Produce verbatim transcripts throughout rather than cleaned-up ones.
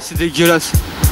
c'est dégueulasse.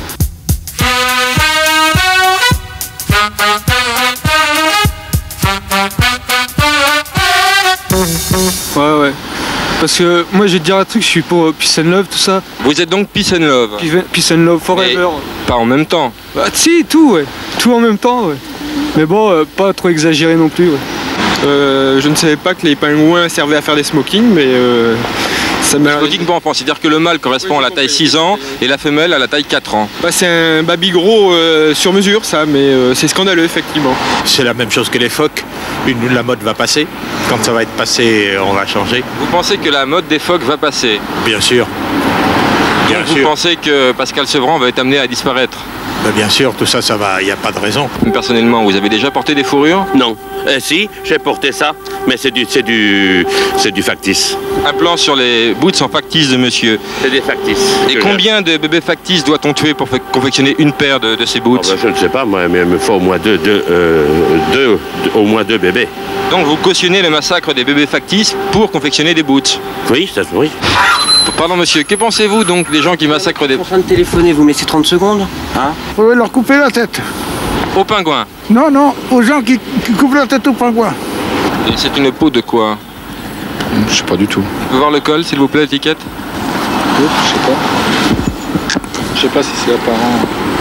Ouais, ouais. Parce que moi, je vais te dire un truc, je suis pour Peace and Love, tout ça. Vous êtes donc Peace and Love. Peace and Love forever. Mais pas en même temps. Bah, si, tout, ouais. Tout en même temps, ouais. Mais bon, euh, pas trop exagéré non plus, ouais. Euh, je ne savais pas que les pingouins servaient à faire des smokings, mais euh, ça m'a... Logiquement, on considère que le mâle correspond oui, à la taille six ans et la femelle à la taille quatre ans. Bah, c'est un baby gros euh, sur mesure, ça, mais euh, c'est scandaleux, effectivement. C'est la même chose que les phoques. Une, la mode va passer. Quand ça va être passé, on va changer. Vous pensez que la mode des phoques va passer? Bien sûr. Bien Donc sûr. Vous pensez que Pascal Sevran va être amené à disparaître? Ben bien sûr, tout ça, ça va, il n'y a pas de raison. Personnellement, vous avez déjà porté des fourrures? Non. Eh si, j'ai porté ça, mais c'est du, c'est du, c'est du factice. Un plan sur les boots en factice de monsieur. C'est des factices. Et combien de bébés factices doit-on tuer pour confectionner une paire de, de ces boots? Oh ben, je ne sais pas, moi, mais il me faut au moins deux, deux, euh, deux, au moins deux bébés. Donc vous cautionnez le massacre des bébés factices pour confectionner des boots? Oui, ça oui. Pardon monsieur, que pensez-vous donc des gens qui massacrent des... Je suis en train de téléphoner, vous me laissez trente secondes hein? Vous pouvez leur couper la tête. Aux pingouins? Non, non, aux gens qui, qui coupent la tête aux pingouins. Et c'est une peau de quoi? Je sais pas du tout. On peut voir le col, s'il vous plaît, l'étiquette? Oui, je sais pas. Je sais pas si c'est apparent.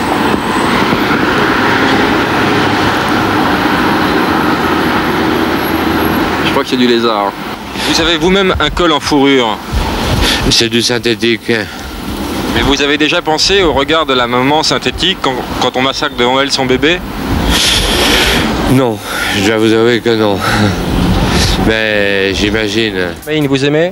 Je crois qu'il y a du lézard. Vous avez vous-même un col en fourrure? C'est du synthétique. Mais vous avez déjà pensé au regard de la maman synthétique quand, quand on massacre devant elle son bébé? Non, je dois vous avouer que non. Mais j'imagine. Smaïn, vous aimez?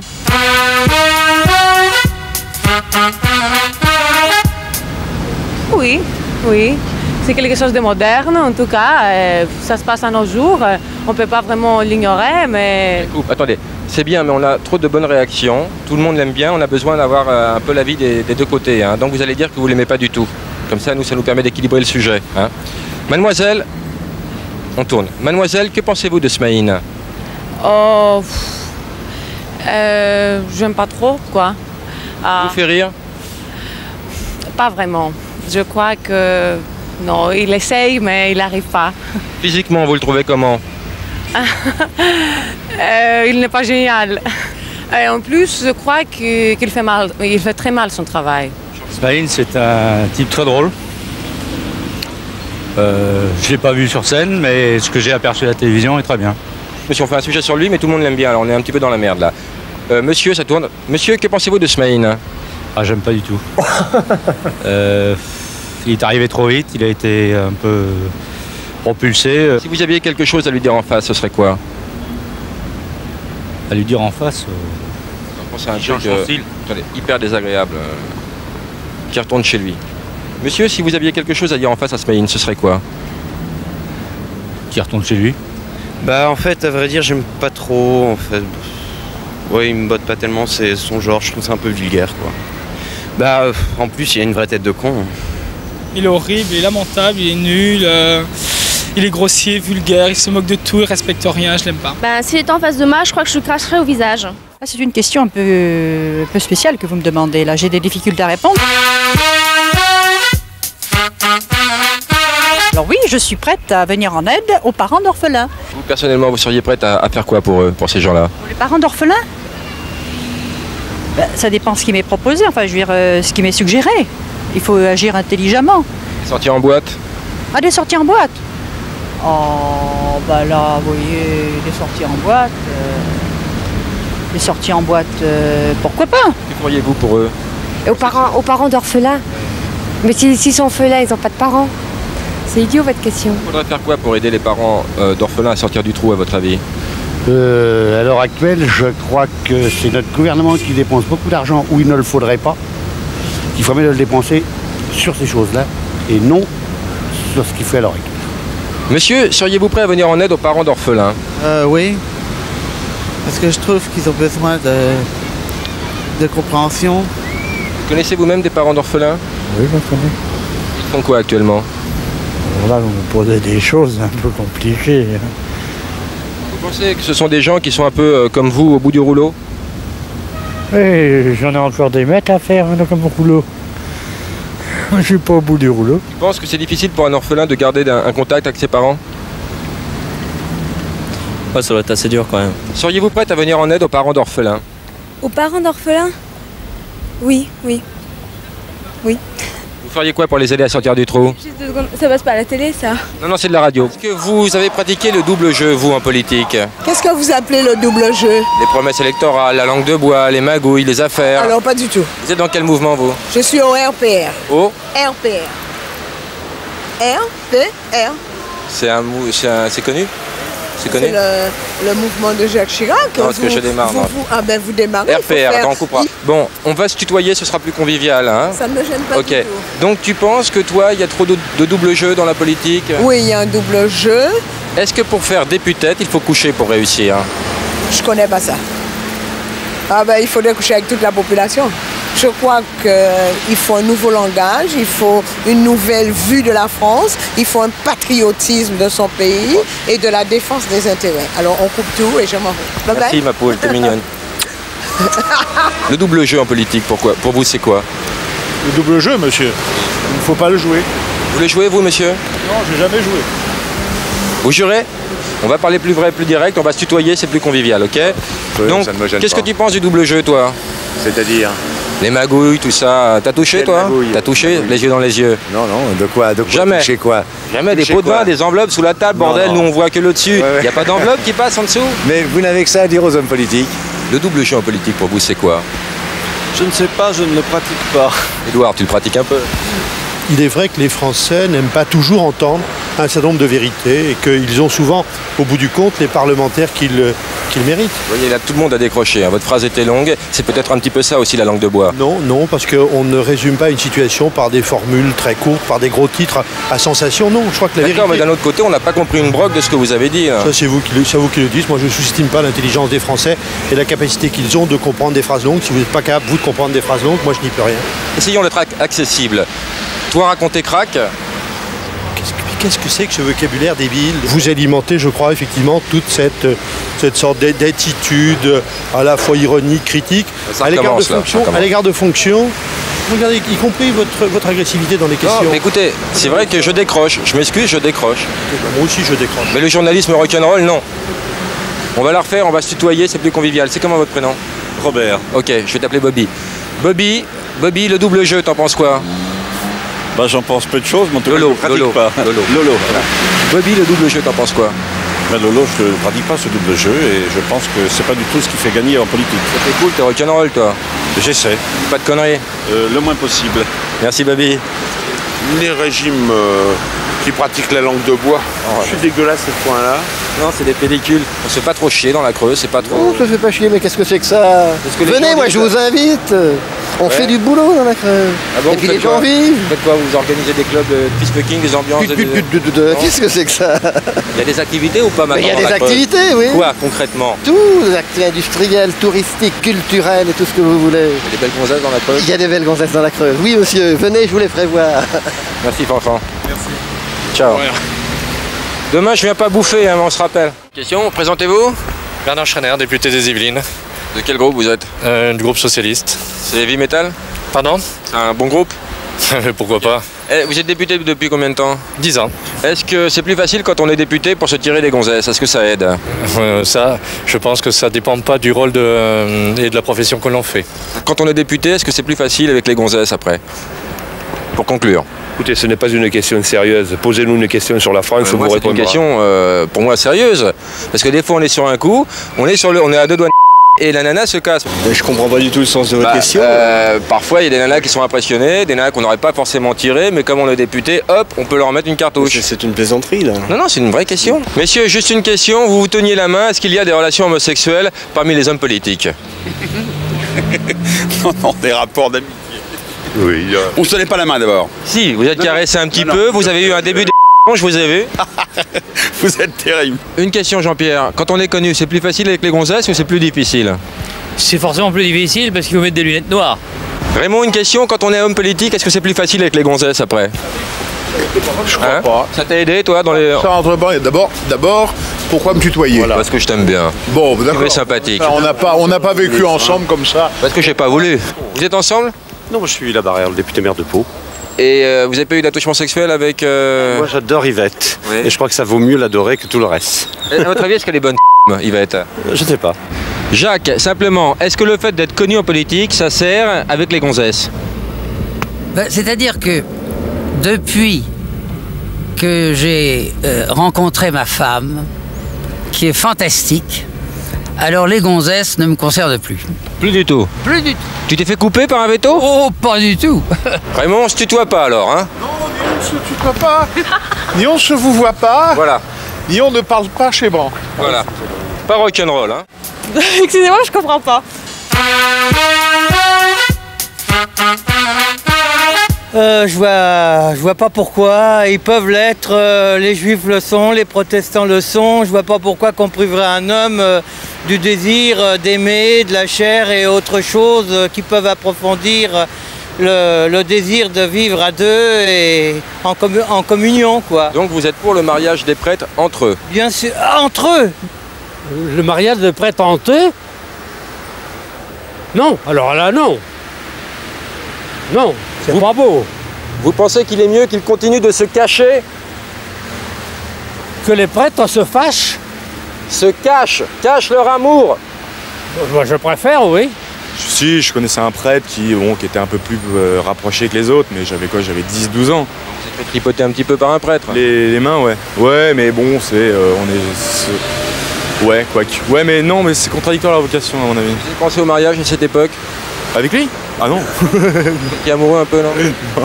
Oui, oui. C'est quelque chose de moderne, en tout cas. Euh, ça se passe à nos jours. On ne peut pas vraiment l'ignorer, mais... Oups, attendez, c'est bien, mais on a trop de bonnes réactions. Tout le monde l'aime bien. On a besoin d'avoir un peu l'avis des, des deux côtés. Hein. Donc vous allez dire que vous ne l'aimez pas du tout. Comme ça, nous, ça nous permet d'équilibrer le sujet. Hein. Mademoiselle, on tourne. Mademoiselle, que pensez-vous de Smaïn? Oh... Euh, j'aime pas trop, quoi. Ah, vous fait rire? Pas vraiment. Je crois que... Non, il essaye, mais il n'arrive pas. Physiquement, vous le trouvez comment? euh, Il n'est pas génial. Et en plus, je crois qu'il qu'il fait mal, il fait très mal son travail. Smaïn, c'est un type très drôle. Euh, je ne l'ai pas vu sur scène, mais ce que j'ai aperçu à la télévision est très bien. Monsieur, on fait un sujet sur lui, mais tout le monde l'aime bien, alors on est un petit peu dans la merde là. Euh, monsieur, ça tourne. Monsieur, que pensez-vous de Smaïn? Ah, j'aime pas du tout. euh, il est arrivé trop vite, il a été un peu propulsé. Si vous aviez quelque chose à lui dire en face, ce serait quoi? À lui dire en face euh... Je pense à un truc euh, attendez, hyper désagréable, euh, qui retourne chez lui. Monsieur, si vous aviez quelque chose à dire en face à Smaïn, ce serait quoi? Qui retourne chez lui? Bah en fait, à vrai dire, j'aime pas trop, en fait. Ouais, il me botte pas tellement, c'est son genre, je trouve ça un peu vulgaire, quoi. Bah, euh, en plus, il a une vraie tête de con. Il est horrible, il est lamentable, il est nul, euh, il est grossier, vulgaire, il se moque de tout, il respecte rien, je l'aime pas. Bah, s'il était en face de moi, je crois que je le cracherais au visage. Ah, c'est une question un peu, un peu spéciale que vous me demandez, là. J'ai des difficultés à répondre. Alors oui, je suis prête à venir en aide aux parents d'orphelins. Vous, personnellement, vous seriez prête à, à faire quoi pour eux, pour ces gens-là? Pour les parents d'orphelins? Ben, ça dépend ce qui m'est proposé, enfin, je veux dire, euh, ce qui m'est suggéré. Il faut agir intelligemment. Des sorties en boîte? Ah, des sorties en boîte? Oh, bah là, vous voyez, des sorties en boîte... Euh, des sorties en boîte, euh, pourquoi pas? Que feriez-vous pour eux? Et aux parents, aux parents d'orphelins? Mais s'ils si sont orphelins, ils n'ont pas de parents. C'est idiot votre question. Il faudrait faire quoi pour aider les parents euh, d'orphelins à sortir du trou, à votre avis? euh, À l'heure actuelle, je crois que c'est notre gouvernement qui dépense beaucoup d'argent où il ne le faudrait pas. Il faut mieux le dépenser sur ces choses-là et non sur ce qu'il fait à l'heure actuelle. Monsieur, seriez-vous prêt à venir en aide aux parents d'orphelins? euh, Oui, parce que je trouve qu'ils ont besoin de, de compréhension. Vous connaissez vous-même des parents d'orphelins? Oui, je connais. Ils font quoi actuellement? Là, vous me posez des choses un peu compliquées. Vous pensez que ce sont des gens qui sont un peu euh, comme vous, au bout du rouleau? Oui, j'en ai encore des mètres à faire, comme au rouleau. Je suis pas au bout du rouleau. Tu penses que c'est difficile pour un orphelin de garder un, un contact avec ses parents? Ouais, ça doit être assez dur quand même. Seriez-vous prête à venir en aide aux parents d'orphelins? Aux parents d'orphelins? Oui, oui. Oui. Vous feriez quoi pour les aider à sortir du trou? Juste deux secondes. Ça passe pas à la télé, ça? Non, non, c'est de la radio. Est-ce que vous avez pratiqué le double jeu, vous, en politique? Qu'est-ce que vous appelez le double jeu? Les promesses électorales, la langue de bois, les magouilles, les affaires. Alors, pas du tout. Vous êtes dans quel mouvement, vous? Je suis au R P R. Au R P R. R P R. C'est un mou... c'est un... c'est connu? C'est connu? C'est le, le mouvement de Jacques Chirac. Non, parce que je démarre. Vous, vous, ah ben vous démarrez. R P R, faire... on coupera. Bon, on va se tutoyer, ce sera plus convivial. Hein. Ça ne me gêne pas Ok. du tout. Donc tu penses que toi, il y a trop de, de double jeu dans la politique? Oui, il y a un double jeu. Est-ce que pour faire député, il faut coucher pour réussir? Je connais pas ça. Ah ben il faudrait coucher avec toute la population. Je crois qu'il faut un nouveau langage, il faut une nouvelle vue de la France, il faut un patriotisme de son pays et de la défense des intérêts. Alors on coupe tout et je m'en vais. Bye Merci bye. ma poule, t'es mignonne. Le double jeu en politique, pourquoi? Pour vous, c'est quoi? Le double jeu, monsieur. Il ne faut pas le jouer. Vous le jouez, vous, monsieur? Non, j'ai jamais joué. Vous jurez? On va parler plus vrai, plus direct, on va se tutoyer, c'est plus convivial, ok? Oui, Donc, ça ne me gêne qu'est-ce que pas. tu penses du double jeu, toi? C'est-à-dire? Les magouilles, tout ça. T'as touché, Quelle toi? magouille? T'as touché? Magouille. Les yeux dans les yeux? Non, non, de quoi? De quoi? Jamais. Toucher quoi? Jamais. Des Toucher pots de quoi? vin, des enveloppes sous la table, Non, bordel, non. nous on voit que le dessus. Il Ouais, ouais. n'y a pas d'enveloppe qui passe en dessous? Mais vous n'avez que ça à dire aux hommes politiques. Le double jeu en politique, pour vous, c'est quoi? Je ne sais pas, je ne le pratique pas. Édouard, tu le pratiques un peu? Il est vrai que les Français n'aiment pas toujours entendre un certain nombre de vérités et qu'ils ont souvent, au bout du compte, les parlementaires qu'ils qu'ils méritent. Vous voyez, là, tout le monde a décroché. Hein. Votre phrase était longue. C'est peut-être un petit peu ça aussi, la langue de bois. Non, non, parce qu'on ne résume pas une situation par des formules très courtes, par des gros titres à sensation. Non, je crois que la D'accord, vérité... mais d'un autre côté, on n'a pas compris une brogue de ce que vous avez dit. Là. Ça, c'est vous, qui le- c'est vous qui le dites. Moi, je ne sous-estime pas l'intelligence des Français et la capacité qu'ils ont de comprendre des phrases longues. Si vous n'êtes pas capable, vous, de comprendre des phrases longues, moi, je n'y peux rien. Essayons d'être ac- accessible. Toi, raconter crack. Qu'est-ce que qu'est-ce que c'est que ce vocabulaire débile? Vous alimentez, je crois, effectivement, toute cette, cette sorte d'a- d'attitude à la fois ironique, critique, Ça à l'égard de recommence, là, ça fonctions. recommence. À l'égard de fonctions, regardez, y compris votre, votre agressivité dans les questions. Non, mais écoutez, c'est vrai que je décroche. Je m'excuse, je décroche. Moi aussi, je décroche. Mais le journalisme rock'n'roll, non. On va la refaire, on va se tutoyer, c'est plus convivial. C'est comment votre prénom? Robert. Ok, je vais t'appeler Bobby. Bobby, Bobby, le double jeu, t'en penses quoi? Bah, j'en pense peu de choses, mais en tout cas, Lolo, je ne le Lolo, pratique pas. Lolo. Lolo. Bobby, le double jeu, t'en penses quoi? Ben, Lolo, je ne pratique pas ce double jeu et je pense que c'est pas du tout ce qui fait gagner en politique. T'es cool, t'es rock'n'roll, toi. J'essaie. Pas de conneries. Euh, le moins possible. Merci, Bobby. Les régimes euh, qui pratiquent la langue de bois. Je suis dégueulasse à ce point-là. Non, c'est des pellicules. On se fait pas trop chier dans la Creuse, c'est pas trop. Non, ça fait pas chier, mais qu'est-ce que c'est que ça? que les Venez, gens moi disent- je vous invite. On Ouais. fait du boulot dans la Creuse. Ah bon, Et vous puis faites les gens quoi vivent. Vous faites quoi? Vous organisez des clubs de peacefucking, des ambiances de... Put, put, put, put, put, Non. Qu'est-ce que c'est que ça? Il y a des activités ou pas Mais maintenant il y a dans des la Creuse? activités, oui. Quoi, concrètement? Tout, des activités industrielles, touristiques, culturelles et tout ce que vous voulez. Il y a des belles gonzesses dans la Creuse? Il y a des belles gonzesses dans la Creuse. Oui, monsieur, venez, je vous les ferai voir. Merci, Fanfan. Merci. Ciao. Demain, je viens pas bouffer, hein, mais on se rappelle. Question, présentez-vous. Bernard Schreiner, député des Yvelines. De quel groupe vous êtes? Euh, du groupe socialiste. C'est Heavy Metal? Pardon? C'est un bon groupe? Pourquoi pas? Eh, vous êtes député depuis combien de temps? dix ans. Est-ce que c'est plus facile quand on est député pour se tirer des gonzesses? Est-ce que ça aide? Euh, ça, je pense que ça dépend pas du rôle de, euh, et de la profession que l'on fait. Quand on est député, est-ce que c'est plus facile avec les gonzesses après? Pour conclure. Écoutez, ce n'est pas une question sérieuse. Posez-nous une question sur la France, Euh, on moi, vous c'est une répondra. question euh, pour moi sérieuse. Parce que des fois on est sur un coup, on est, sur le, on est à deux doigts de et la nana se casse. Je comprends pas du tout le sens de votre Bah, question. euh, parfois il y a des nanas qui sont impressionnées, des nanas qu'on n'aurait pas forcément tirées, mais comme on est député, hop, on peut leur mettre une cartouche. C'est une plaisanterie là. Non, non, c'est une vraie question. Messieurs, juste une question, vous vous teniez la main, est-ce qu'il y a des relations homosexuelles parmi les hommes politiques? Non, non, des rapports d'amitié. Oui. euh, On se tenait pas la main d'abord. Si, vous êtes Non, caressé un petit non, peu, non. vous avez eu un début de je vous ai vu. Vous êtes terrible. Une question Jean-Pierre, quand on est connu, c'est plus facile avec les gonzesses ou c'est plus difficile? C'est forcément plus difficile parce qu'il faut mettre des lunettes noires. Raymond, une question, quand on est homme politique, est-ce que c'est plus facile avec les gonzesses après? Je crois Hein pas. Ça t'a aidé toi dans les... Ça rentre pas. D'abord, d'abord, pourquoi me tutoyer? Parce que je t'aime bien. Bon, Tu d'accord. es sympathique. On n'a pas, on n'a pas vécu ensemble comme ça. Parce que j'ai pas voulu. Vous êtes ensemble? Non, je suis là-bas, le député maire de Pau. Et euh, vous avez pas eu d'attachement sexuel avec... Euh... Moi j'adore Yvette. Oui. Et je crois que ça vaut mieux l'adorer que tout le reste. Et à votre avis, est-ce qu'elle est bonne, Yvette? Je sais pas. Jacques, simplement, est-ce que le fait d'être connu en politique, ça sert avec les gonzesses? Ben, c'est-à-dire que depuis que j'ai euh, rencontré ma femme, qui est fantastique, alors les gonzesses ne me concernent plus. Plus du tout? Plus du tout. Tu t'es fait couper par un veto? Oh, pas du tout. Raymond, on se tutoie pas alors, hein? Non, ni on se tutoie pas, ni on se vous voit pas, voilà. Ni on ne parle pas chez Bran. Voilà. Pas rock'n'roll, hein? Excusez-moi, je comprends pas. Euh, je vois, je vois pas pourquoi. Ils peuvent l'être, euh, les juifs le sont, les protestants le sont. Je vois pas pourquoi qu'on priverait un homme euh, du désir euh, d'aimer, de la chair et autre chose euh, qui peuvent approfondir le, le désir de vivre à deux et en, commu en communion, quoi. Donc vous êtes pour le mariage des prêtres entre eux? Bien sûr, ah, entre eux. Le mariage de prêtres entre eux? Non, alors là non. Non, c'est pas beau. Vous pensez qu'il est mieux qu'ils continuent de se cacher? Que les prêtres se fâchent? Se cachent, cachent leur amour. Moi je préfère, oui. Si, je connaissais un prêtre qui, bon, qui était un peu plus euh, rapproché que les autres, mais j'avais quoi, j'avais dix douze ans. Vous êtes fait tripoter un petit peu par un prêtre? Les, les mains, ouais. Ouais, mais bon, c'est... Euh, on est... Ouais, quoi que... Ouais, mais non, mais c'est contradictoire la vocation, à mon avis. Vous avez pensé au mariage à cette époque? Avec lui? Ah non. Qui est amoureux un peu, non?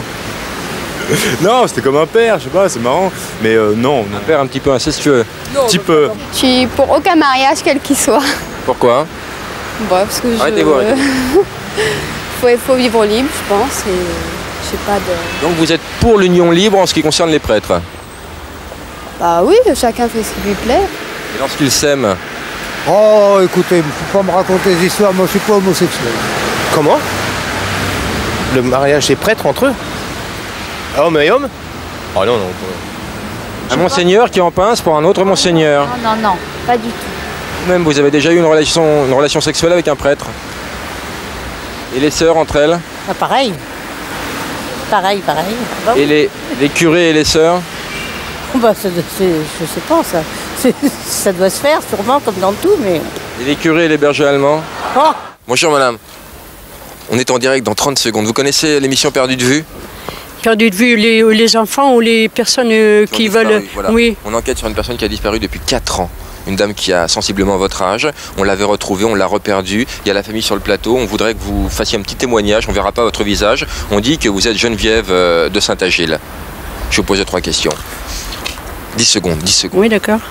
Non, c'était comme un père, je sais pas, c'est marrant. Mais euh, non, non. Un père un petit peu incestueux. Un petit peu. Je suis pour aucun mariage, quel qu'il soit. Pourquoi? Bon, parce que je... Arrêtez-vous, arrêtez-vous. faut, faut vivre libre, je pense, et je sais pas de... Donc vous êtes pour l'union libre en ce qui concerne les prêtres? Bah oui, chacun fait ce qui lui plaît. Et lorsqu'ils s'aiment? Oh, écoutez, faut pas me raconter des histoires, moi je suis pas homosexuel. Comment? Le mariage des prêtres entre eux? Homme et homme? Oh non, non. Un monseigneur qui en pince pour un autre monseigneur? Non, non, non, pas du tout. Vous-même, vous avez déjà eu une relation, une relation sexuelle avec un prêtre? Et les sœurs entre elles? Ah, pareil. Pareil, pareil. Bah, et oui. les, les curés et les sœurs? Bah, c'est, c'est, je sais pas, ça. C'est, ça doit se faire sûrement comme dans tout, mais... Et les curés et les bergers allemands? Oh. Bonjour madame. On est en direct dans trente secondes. Vous connaissez l'émission Perdu de vue? Perdu de vue, les, les enfants ou les personnes euh, qui, qui veulent... Voilà. Oui. On enquête sur une personne qui a disparu depuis quatre ans. Une dame qui a sensiblement votre âge. On l'avait retrouvée, on l'a reperdue. Il y a la famille sur le plateau. On voudrait que vous fassiez un petit témoignage. On ne verra pas votre visage. On dit que vous êtes Geneviève euh, de Saint-Agile. Je vous pose trois questions. dix secondes, dix secondes. Oui, d'accord.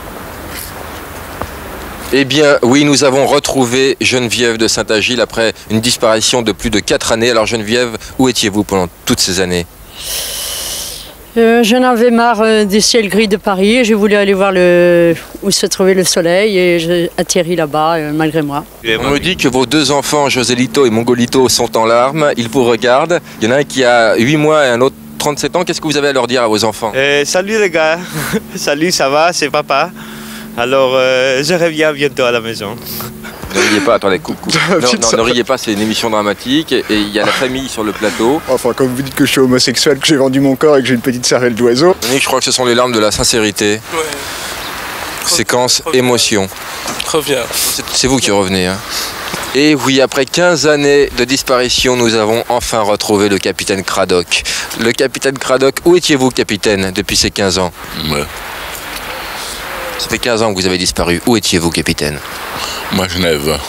Eh bien, oui, nous avons retrouvé Geneviève de Saint-Agile après une disparition de plus de quatre années. Alors Geneviève, où étiez-vous pendant toutes ces années? euh, J'en avais marre euh, des ciels gris de Paris et je voulais aller voir le... où se trouvait le soleil et j'ai atterri là-bas euh, malgré moi. On me dit que vos deux enfants, Joselito et Mongolito, sont en larmes. Ils vous regardent. Il y en a un qui a huit mois et un autre trente-sept ans. Qu'est-ce que vous avez à leur dire à vos enfants? euh, Salut les gars, salut, ça va, c'est papa. Alors, euh, je reviens bientôt à la maison. Ne riez pas, attendez, coupe, coupe. Non, non, ne riez pas, c'est une émission dramatique et il y a la famille sur le plateau. Enfin, comme vous dites que je suis homosexuel, que j'ai vendu mon corps et que j'ai une petite cervelle d'oiseau. Je crois que ce sont les larmes de la sincérité. Ouais. Séquence émotion. Reviens. C'est vous qui revenez. Hein. Et oui, après quinze années de disparition, nous avons enfin retrouvé le capitaine Cradock. Le capitaine Cradock, où étiez-vous, capitaine, depuis ces quinze ans? Ouais. Ça fait quinze ans que vous avez disparu. Où étiez-vous, capitaine? Moi, à Genève.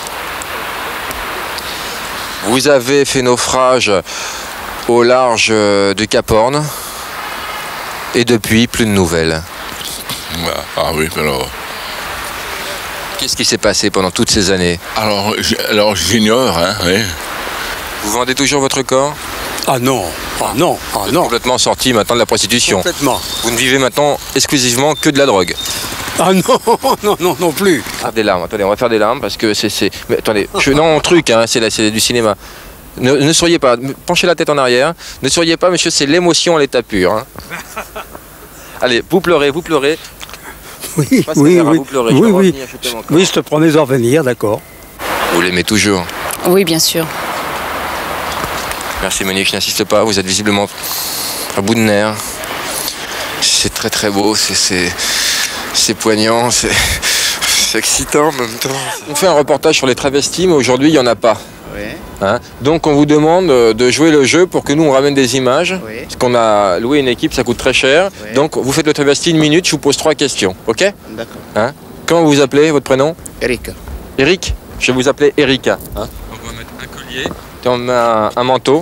Vous avez fait naufrage au large de Cap Horn. Et depuis, plus de nouvelles. Ah oui, alors... Qu'est-ce qui s'est passé pendant toutes ces années? Alors, alors j'ignore, hein, oui. Vous vendez toujours votre corps? Ah non, ah non, ah vous êtes non. complètement sorti maintenant de la prostitution. Complètement. Vous ne vivez maintenant exclusivement que de la drogue. Ah non, non, non, non plus. Ah, des larmes, attendez, on va faire des larmes parce que c'est... Mais attendez, je... non, truc, hein, c'est du cinéma. Ne, ne souriez pas, penchez la tête en arrière. Ne souriez pas, monsieur, c'est l'émotion à l'état pur. Hein. Allez, vous pleurez, vous pleurez. Oui, oui, oui. Vous pleurez. Oui, oui. Oui, je te promets d'en revenir, d'accord. Vous l'aimez toujours? Oui, bien sûr. Merci Monique, je n'insiste pas, vous êtes visiblement à bout de nerfs. C'est très très beau, c'est poignant, c'est excitant en même temps. On fait un reportage sur les travestis, mais aujourd'hui il n'y en a pas. Oui. Hein? Donc on vous demande de jouer le jeu pour que nous on ramène des images. Oui. Parce qu'on a loué une équipe, ça coûte très cher. Oui. Donc vous faites le travesti une minute, je vous pose trois questions, ok? D'accord. Hein? Comment vous vous appelez, votre prénom? Erika. Eric? Je vais vous appeler Erika. Hein? On va mettre un collier, on met un, un manteau.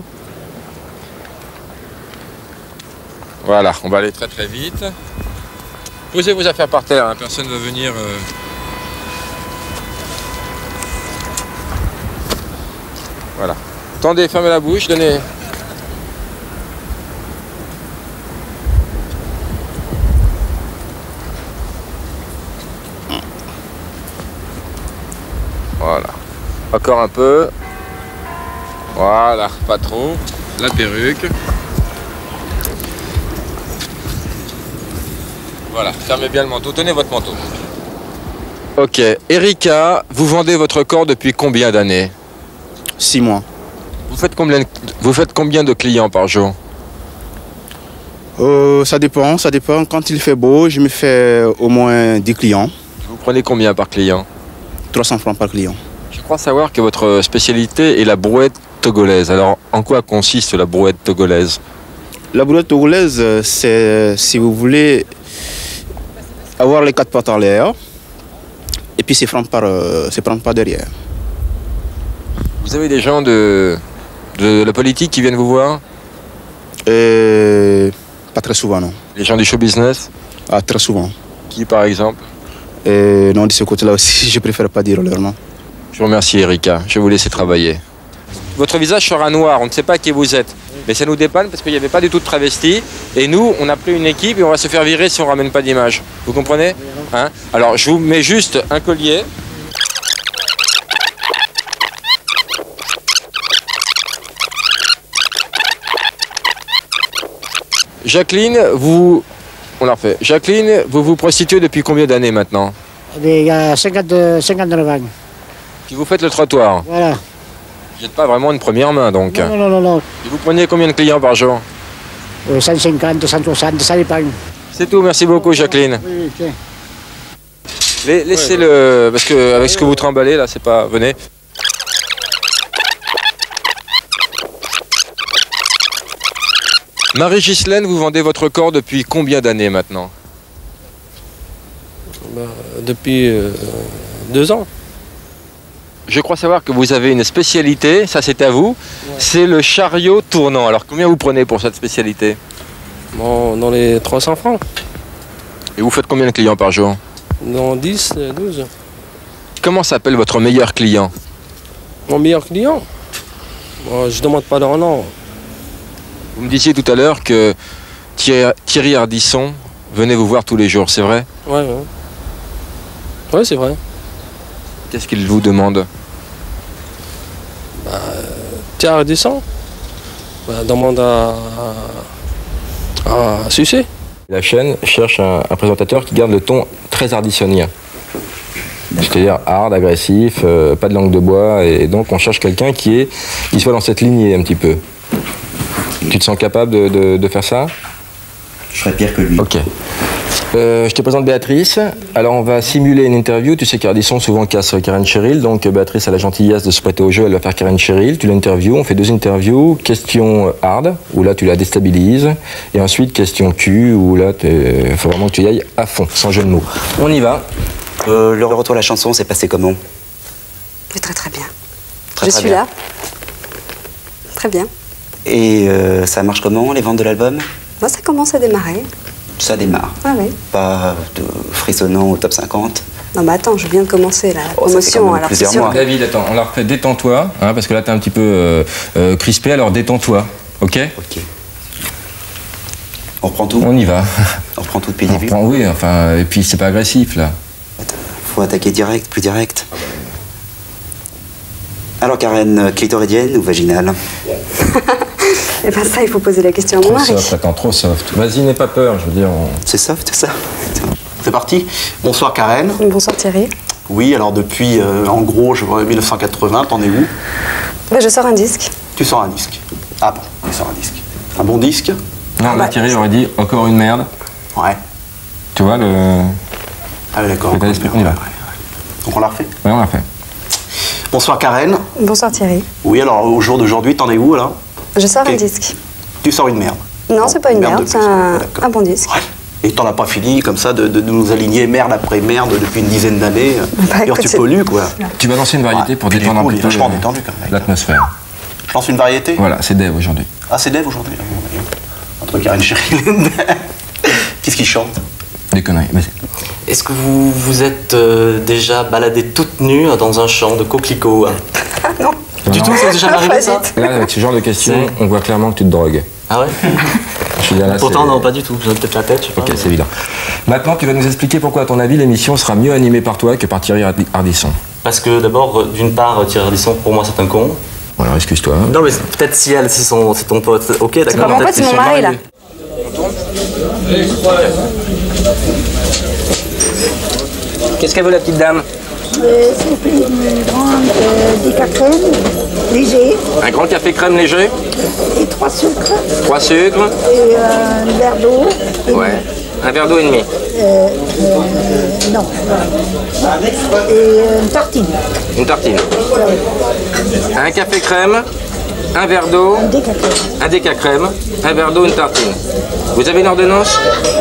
Voilà, on va aller très très vite. Posez vos affaires par terre, hein, personne ne va venir... Euh... Voilà. Tendez, fermez la bouche, donnez... Voilà. Encore un peu. Voilà, pas trop. La perruque. Voilà, fermez bien le manteau. Tenez votre manteau. Ok. Erika, vous vendez votre corps depuis combien d'années? Six mois. Vous faites combien de, vous faites combien de clients par jour? euh, Ça dépend, ça dépend. Quand il fait beau, je me fais au moins dix clients. Vous prenez combien par client? trois cents francs par client. Je crois savoir que votre spécialité est la brouette togolaise. Alors, en quoi consiste la brouette togolaise? La brouette togolaise, c'est, si vous voulez, avoir les quatre pattes en l'air et puis c'est prendre par, euh, prendre par derrière. Vous avez des gens de, de la politique qui viennent vous voir? euh, Pas très souvent, non. Les gens du show business? Ah, très souvent. Qui, par exemple? euh, Non, de ce côté-là aussi, je préfère pas dire leur nom. Je vous remercie, Erika. Je vais vous laisser travailler. Votre visage sera noir, on ne sait pas qui vous êtes. Mais ça nous dépanne parce qu'il n'y avait pas du tout de travesti. Et nous, on a pris une équipe et on va se faire virer si on ne ramène pas d'image. Vous comprenez? Hein? Alors, je vous mets juste un collier. Jacqueline, vous... On l'a refait. Jacqueline, vous vous prostituez depuis combien d'années maintenant? Il y a cinquante-neuf ans. Puis vous faites le trottoir? Voilà. Vous n'êtes pas vraiment une première main, donc? Non, non, non, non. Et vous preniez combien de clients par jour? euh, cent cinquante, cent soixante, ça dépend. C'est tout, merci beaucoup, Jacqueline. Oui, tiens. Laissez-le, parce que avec ce que vous tremballez, là, c'est pas... Venez. Marie-Ghislaine, vous vendez votre corps depuis combien d'années maintenant? Bah, depuis euh, deux ans. Je crois savoir que vous avez une spécialité, ça c'est à vous, ouais. C'est le chariot tournant. Alors combien vous prenez pour cette spécialité? Bon, dans les trois cents francs. Et vous faites combien de clients par jour? Dans dix, douze. Comment s'appelle votre meilleur client? Mon meilleur client? Bon, je ne demande pas leur nom. Vous me disiez tout à l'heure que Thierry, Thierry Ardisson venait vous voir tous les jours, c'est vrai? Ouais, ouais. Ouais, c'est vrai. Qu'est-ce qu'il vous demande? Bah, Thierry Ardisson bah, demande à, à, à sucer. La chaîne cherche un, un présentateur qui garde le ton très ardissonien. C'est-à-dire hard, agressif, euh, pas de langue de bois, et donc on cherche quelqu'un qui, est, qui soit dans cette lignée un petit peu. Tu te sens capable de, de, de faire ça? Je serais pire que lui. Ok. Euh, je te présente Béatrice. Alors on va simuler une interview. Tu sais qu'Ardisson souvent casse Karen Cheryl, donc Béatrice a la gentillesse de se prêter au jeu, elle va faire Karen Cheryl. Tu l'interviews, on fait deux interviews. Question hard, où là tu la déstabilises, et ensuite question cul, où là il faut vraiment que tu y ailles à fond, sans jeu de mots. On y va. Euh, le retour à la chanson s'est passé comment? Très très bien. Très, je très suis bien. là. Très bien. Et euh, ça marche comment, les ventes de l'album? Moi, ça commence à démarrer. Ça démarre. Ah oui. Pas de frissonnant au top cinquante. Non mais attends, je viens de commencer la oh, promotion. Alors plusieurs mois. David, attends, on la refait. Détends-toi, hein, parce que là t'es un petit peu euh, euh, crispé. Alors détends-toi, ok? Ok. On reprend tout? On y va. On reprend tout depuis le on début? reprend, oui, enfin, et puis c'est pas agressif là. Attends, faut attaquer direct, plus direct. Alors Karen, clitoridienne ou vaginale? Eh ben ça, il faut poser la question à mon Trop mari. soft, attends, trop soft. Vas-y, n'aie pas peur, je veux dire. On... C'est soft, ça? C'est parti. Bonsoir Karen. Bonsoir Thierry. Oui, alors depuis, euh, en gros, je vois mille neuf cent quatre-vingts, t'en es où? Ben, je sors un disque. Tu sors un disque. Ah bon, tu sors un disque. Un bon disque? Non, là, Thierry aurait dit encore une merde. Ouais. Tu vois le. Ah oui, d'accord. L'état d'esprit qu'on y va. Donc on l'a refait. Oui, on l'a fait. Bonsoir Karen. Bonsoir Thierry. Oui, alors au jour d'aujourd'hui, t'en es où là? Je sors Ok. un disque. Tu sors une merde. Non, Bon, c'est pas une merde merde, de c'est plus. un, D'accord. un bon disque. Et t'en as pas fini comme ça de, de- de nous aligner merde après merde depuis une dizaine d'années. Bah, D'ailleurs, écoute, tu c'est- pollues quoi. Tu vas lancer une variété Ouais. pour Puis du détendre coup, un il petit est peu vachement le- détendu quand même. l'atmosphère. Je lance une variété. Voilà, c'est Dave aujourd'hui. Ah, c'est Dave aujourd'hui. Ah, bon, voyons. Entre Karen Cheryl. Qu'est-ce qu'il chante? Des conneries. Mais c'est- Est-ce que vous vous êtes euh, déjà baladé toute nue dans un champ de coquelicots hein? Non. Du tout, c'est déjà arrivé ça? Là, avec ce genre de questions, C'est- on voit clairement que tu te drogues. Ah ouais? Je veux dire, là, Pourtant, c'est- non, pas du tout. J'ai peut-être la tête, je sais pas. Ok, c'est évident. Maintenant, tu vas nous expliquer pourquoi, à ton avis, l'émission sera mieux animée par toi que par Thierry Hardi- Ardisson. Parce que d'abord, euh, d'une part, Thierry Ardisson, pour moi, c'est un con. Voilà, excuse-toi. Non, mais c'est- peut-être si elle, c'est son- c'est ton pote. Ok, d'accord. C'est pas mon peut-être pote, c'est qu'ils mon sont mari là. mariés. Qu'est-ce qu'elle veut, la petite dame? Euh, S'il vous plaît, une grande euh, décacrème, léger, Un grand café crème léger, et trois sucres, trois sucres, et euh, un verre d'eau. et- ouais, un verre d'eau et demi. Euh, euh, non. Et euh, une tartine. Une tartine. Un café crème, un verre d'eau, un déca crème, un verre d'eau, une tartine. Vous avez une ordonnance?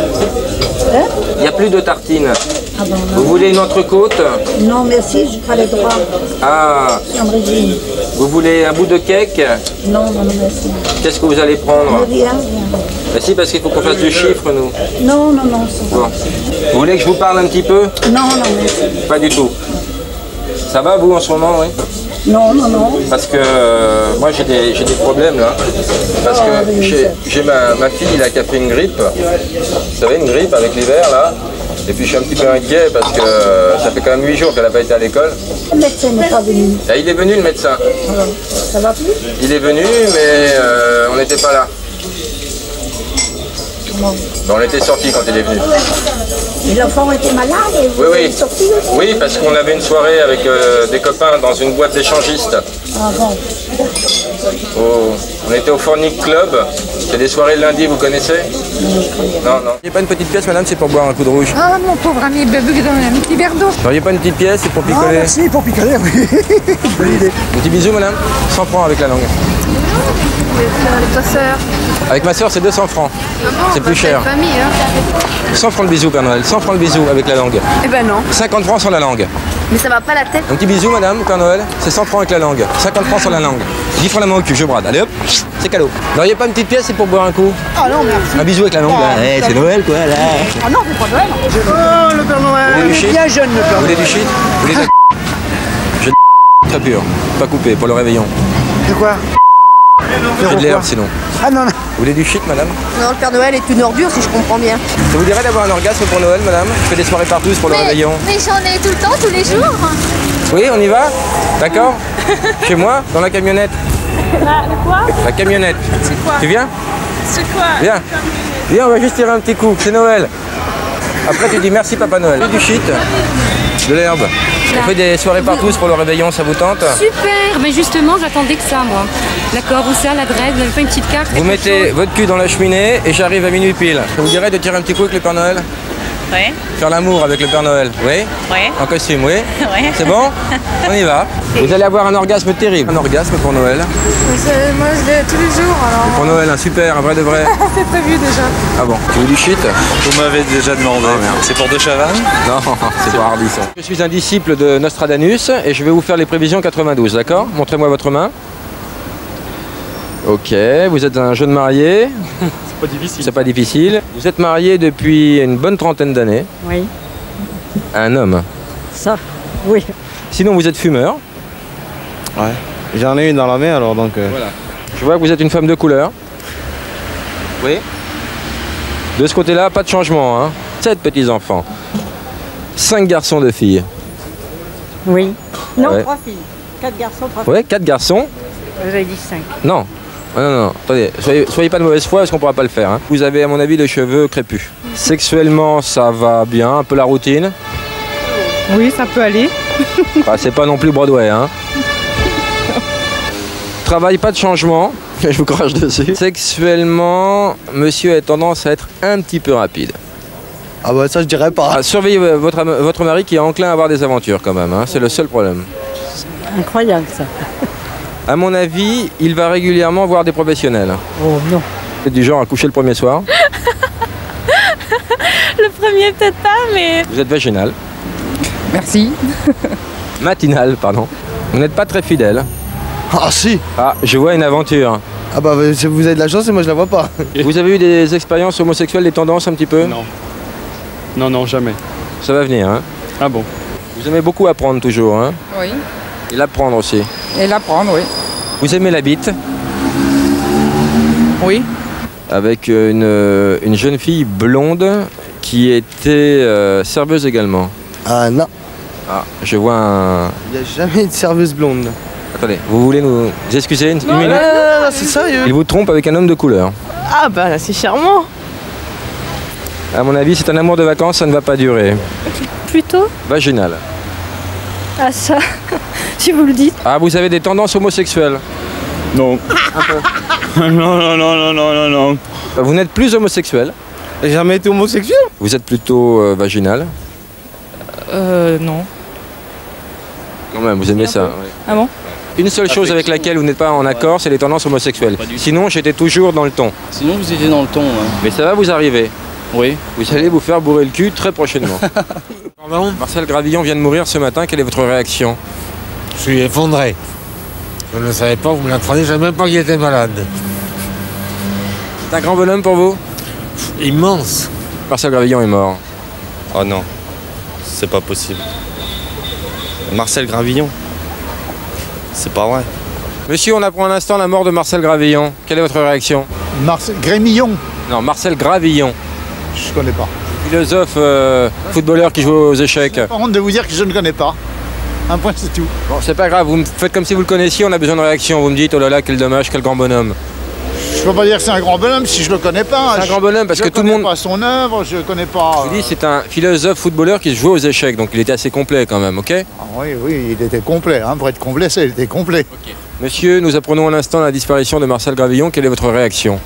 Il n'y a plus de tartine. Ah bon, non. Vous voulez une entrecôte? Non, merci, je pas les droits. Ah, Je suis en régime. vous voulez un bout de cake? Non, non, non, merci. Qu'est-ce que vous allez prendre? Mais rien, rien. Bah si, parce qu'il faut qu'on fasse du chiffre, nous. Non, non, non, ça va. Bon. Vous voulez que je vous parle un petit peu? Non, non, merci. Pas du tout. Ça va, vous, en ce moment, oui? Non, non, non. Parce que euh, moi, j'ai des, j'ai des problèmes, là. Parce Ah, que oui, j'ai ça. j'ai ma, ma fille, là, qui a fait une grippe. Vous savez, une grippe avec l'hiver, là. Et puis, je suis un petit peu inquiet parce que euh, ça fait quand même huit jours qu'elle n'a pas été à l'école. Le médecin n'est pas venu. Et il est venu, le médecin. Alors, ça va plus? Il est venu, mais euh, on n'était pas là. Comment? Mais on était sortis quand il est venu. Et l'enfant était malade et vous Oui, oui. êtes sorti aussi? Oui, parce qu'on avait une soirée avec euh, des copains dans une boîte d'échangistes. Ah bon. Au- on était au Fornic Club. C'est des soirées le lundi, vous connaissez? Non, non. Il n'y a pas une petite pièce, madame, c'est pour boire un coup de rouge. Ah, mon pauvre ami, bébé, un petit verre d'eau. Non, il n'y a pas une petite pièce, c'est pour Ah, picoler. merci, pour picoler, oui. Bonne idée. Un petit bisou, madame. cent francs avec la langue. Avec ta sœur. Avec ma soeur, c'est deux cents francs. C'est plus cher. Famille, hein. cent francs le bisou, Père Noël. cent francs le bisou avec la langue. Eh ben non. cinquante francs sur la langue. Mais ça va pas la tête. Un petit bisou, madame, Père Noël. C'est cent francs avec la langue. cinquante francs sur la langue. dix francs la main au cul, je brade. Allez hop, c'est cadeau. Non, il n'y a pas une petite pièce, c'est pour boire un coup. Ah non, merci. Un bisou avec la langue. Ah, là. Eh, c'est Noël, quoi, là. Ah non, c'est pas Noël. Oh, le Père Vous Noël. voulez du Il est shit? bien jeune, le Père Vous voulez Noël. du shit? Vous voulez de... Je très pur. Pas coupé, pour le réveillon. De quoi? Faites de l'herbe sinon. Ah non, non. Vous voulez du shit, madame? Non, le Père Noël est une ordure, si je comprends bien. Ça vous dirait d'avoir un orgasme pour Noël, madame? Je fais des soirées partout pour le réveillon. Mais j'en ai tout le temps, tous les jours. Oui, on y va? D'accord? Chez moi, dans la camionnette. quoi? La camionnette. C'est quoi? Tu viens? C'est quoi? Viens. Viens, on va juste tirer un petit coup. C'est Noël. Après, tu dis merci, Papa Noël. Du shit, de l'herbe. On fait des soirées partout pour le réveillon, ça vous tente? Super, mais justement j'attendais que ça moi. D'accord, où ça, l'adresse, vous n'avez pas une petite carte? Vous mettez votre cul dans la cheminée et j'arrive à minuit pile. Ça vous dirait de tirer un petit coup avec le Père Noël? Ouais. Faire l'amour avec le Père Noël, oui? Ouais. En costume, oui? Ouais. C'est bon? On y va. Vous allez avoir un orgasme terrible. Un orgasme pour Noël. Moi, je l'ai tous les jours, alors. Pour Noël, un super, un vrai de vrai. C'est prévu déjà. Ah bon? Tu veux du shit? Vous m'avez déjà demandé. C'est pour De Chavannes? Non, c'est pas Ardisson. Je suis un disciple de Nostradamus et je vais vous faire les prévisions quatre-vingt-douze, d'accord? Montrez-moi votre main. Ok, vous êtes un jeune marié. C'est pas difficile. C'est pas difficile. Vous êtes marié depuis une bonne trentaine d'années. Oui. Un homme. Ça, oui. Sinon, vous êtes fumeur. Ouais. J'en ai une dans la main alors donc. euh, Voilà. Je vois que vous êtes une femme de couleur. Oui. De ce côté-là, pas de changement. Hein. Sept petits-enfants. Cinq garçons, deux filles. Oui. Non, Ouais. trois filles. Quatre garçons, trois filles. Ouais, quatre garçons. Vous avez dit cinq. Non. Ah non, non, attendez, soyez, soyez pas de mauvaise foi parce qu'on pourra pas le faire. Hein. Vous avez à mon avis les cheveux crépus. Sexuellement, ça va bien, un peu la routine. Oui, ça peut aller. Enfin, c'est pas non plus Broadway. Hein. Travail, pas de changement. Je vous crache dessus. Sexuellement, monsieur a tendance à être un petit peu rapide. Ah bah ça je dirais pas. Ah, surveillez votre, votre mari qui est enclin à avoir des aventures quand même, hein. C'est le seul problème. Incroyable ça. À mon avis, il va régulièrement voir des professionnels. Oh non. C'est du genre à coucher le premier soir. Le premier peut-être pas, mais... Vous êtes vaginal. Merci. Matinal, pardon. Vous n'êtes pas très fidèle. Ah si. Ah, je vois une aventure. Ah bah vous avez de la chance et moi je la vois pas. Vous avez eu des expériences homosexuelles, des tendances un petit peu? Non. Non, non, jamais. Ça va venir, hein? Ah bon? Vous aimez beaucoup apprendre toujours, hein? Oui. Et l'apprendre aussi. Et l'apprendre, oui. Vous aimez la bite? Oui. Avec une, une jeune fille blonde qui était euh, serveuse également. Ah non. Ah, je vois un... Il n'y a jamais de serveuse blonde. Attendez, vous voulez nous excuser une, une non, minute? non, non, non, c'est sérieux. Il vous trompe avec un homme de couleur. Ah bah là, c'est charmant. À mon avis, c'est un amour de vacances, ça ne va pas durer. Plutôt Vaginal. Ah ça, si vous le dites. Ah, vous avez des tendances homosexuelles? Non. Un peu. non, non, non, non, non, non, non. Vous n'êtes plus homosexuel? J'ai jamais été homosexuel. Vous êtes plutôt euh, vaginal? Euh, non. Quand même, vous aimez ça? Ouais. Ah bon? Une seule chose avec laquelle vous n'êtes pas en accord, c'est les tendances homosexuelles. Sinon, j'étais toujours dans le ton. Sinon, vous étiez dans le ton. Hein. Mais ça va vous arriver. Oui. Vous allez vous faire bourrer le cul très prochainement. Pardon? Marcel Gravillon vient de mourir ce matin. Quelle est votre réaction? Je suis effondré. Je ne le savais pas, vous me l'apprenez, je ne savais même pas qu'il était malade. C'est un grand bonhomme pour vous? Immense. Marcel Gravillon est mort. Oh non, c'est pas possible. Marcel Gravillon? C'est pas vrai. Monsieur, on apprend un instant la mort de Marcel Gravillon. Quelle est votre réaction? Marcel Grémillon? Non, Marcel Gravillon. Je connais pas. Philosophe, euh, footballeur qui joue aux échecs. J'ai pas honte de vous dire que je ne connais pas. Un point, c'est tout. Bon, c'est pas grave, vous me faites comme si vous le connaissiez, on a besoin de réaction. Vous me dites, oh là là, quel dommage, quel grand bonhomme. Je peux pas dire que c'est un grand bonhomme si je le connais pas. C'est un je, grand bonhomme parce que tout le monde... Je connais pas son œuvre, je connais pas... Je vous dis, c'est un philosophe footballeur qui joue aux échecs, donc il était assez complet quand même, ok? Ah, oui, oui, il était complet. Hein, pour être complet, ça, il était complet. Okay. Monsieur, nous apprenons un instant la disparition de Marcel Gravillon. Quelle est votre réaction?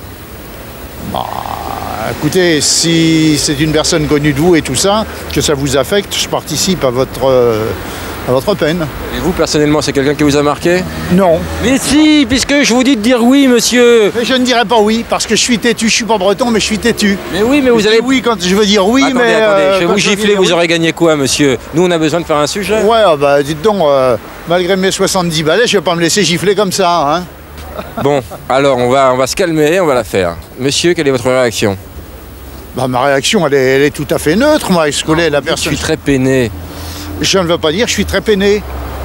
Bah, écoutez, si c'est une personne connue de vous et tout ça, que ça vous affecte, je participe à votre, euh, à votre peine. Et vous, personnellement, c'est quelqu'un qui vous a marqué? Non. Mais si, puisque je vous dis de dire oui, monsieur. Mais je ne dirais pas oui, parce que je suis têtu. Je suis pas breton, mais je suis têtu. Mais oui, mais vous je allez... oui quand je veux dire oui, attendez, mais... Attendez, euh, je vais vous gifler, vous oui. aurez gagné quoi, monsieur? Nous, on a besoin de faire un sujet. Ouais, bah dites donc, euh, malgré mes soixante-dix balais, je vais pas me laisser gifler comme ça, hein. Bon, alors on va, on va se calmer, on va la faire. Monsieur, quelle est votre réaction? Bah ma réaction, elle est, elle est tout à fait neutre, moi. Je connais la personne. Je suis très peiné. Je ne veux pas dire, je suis très peiné.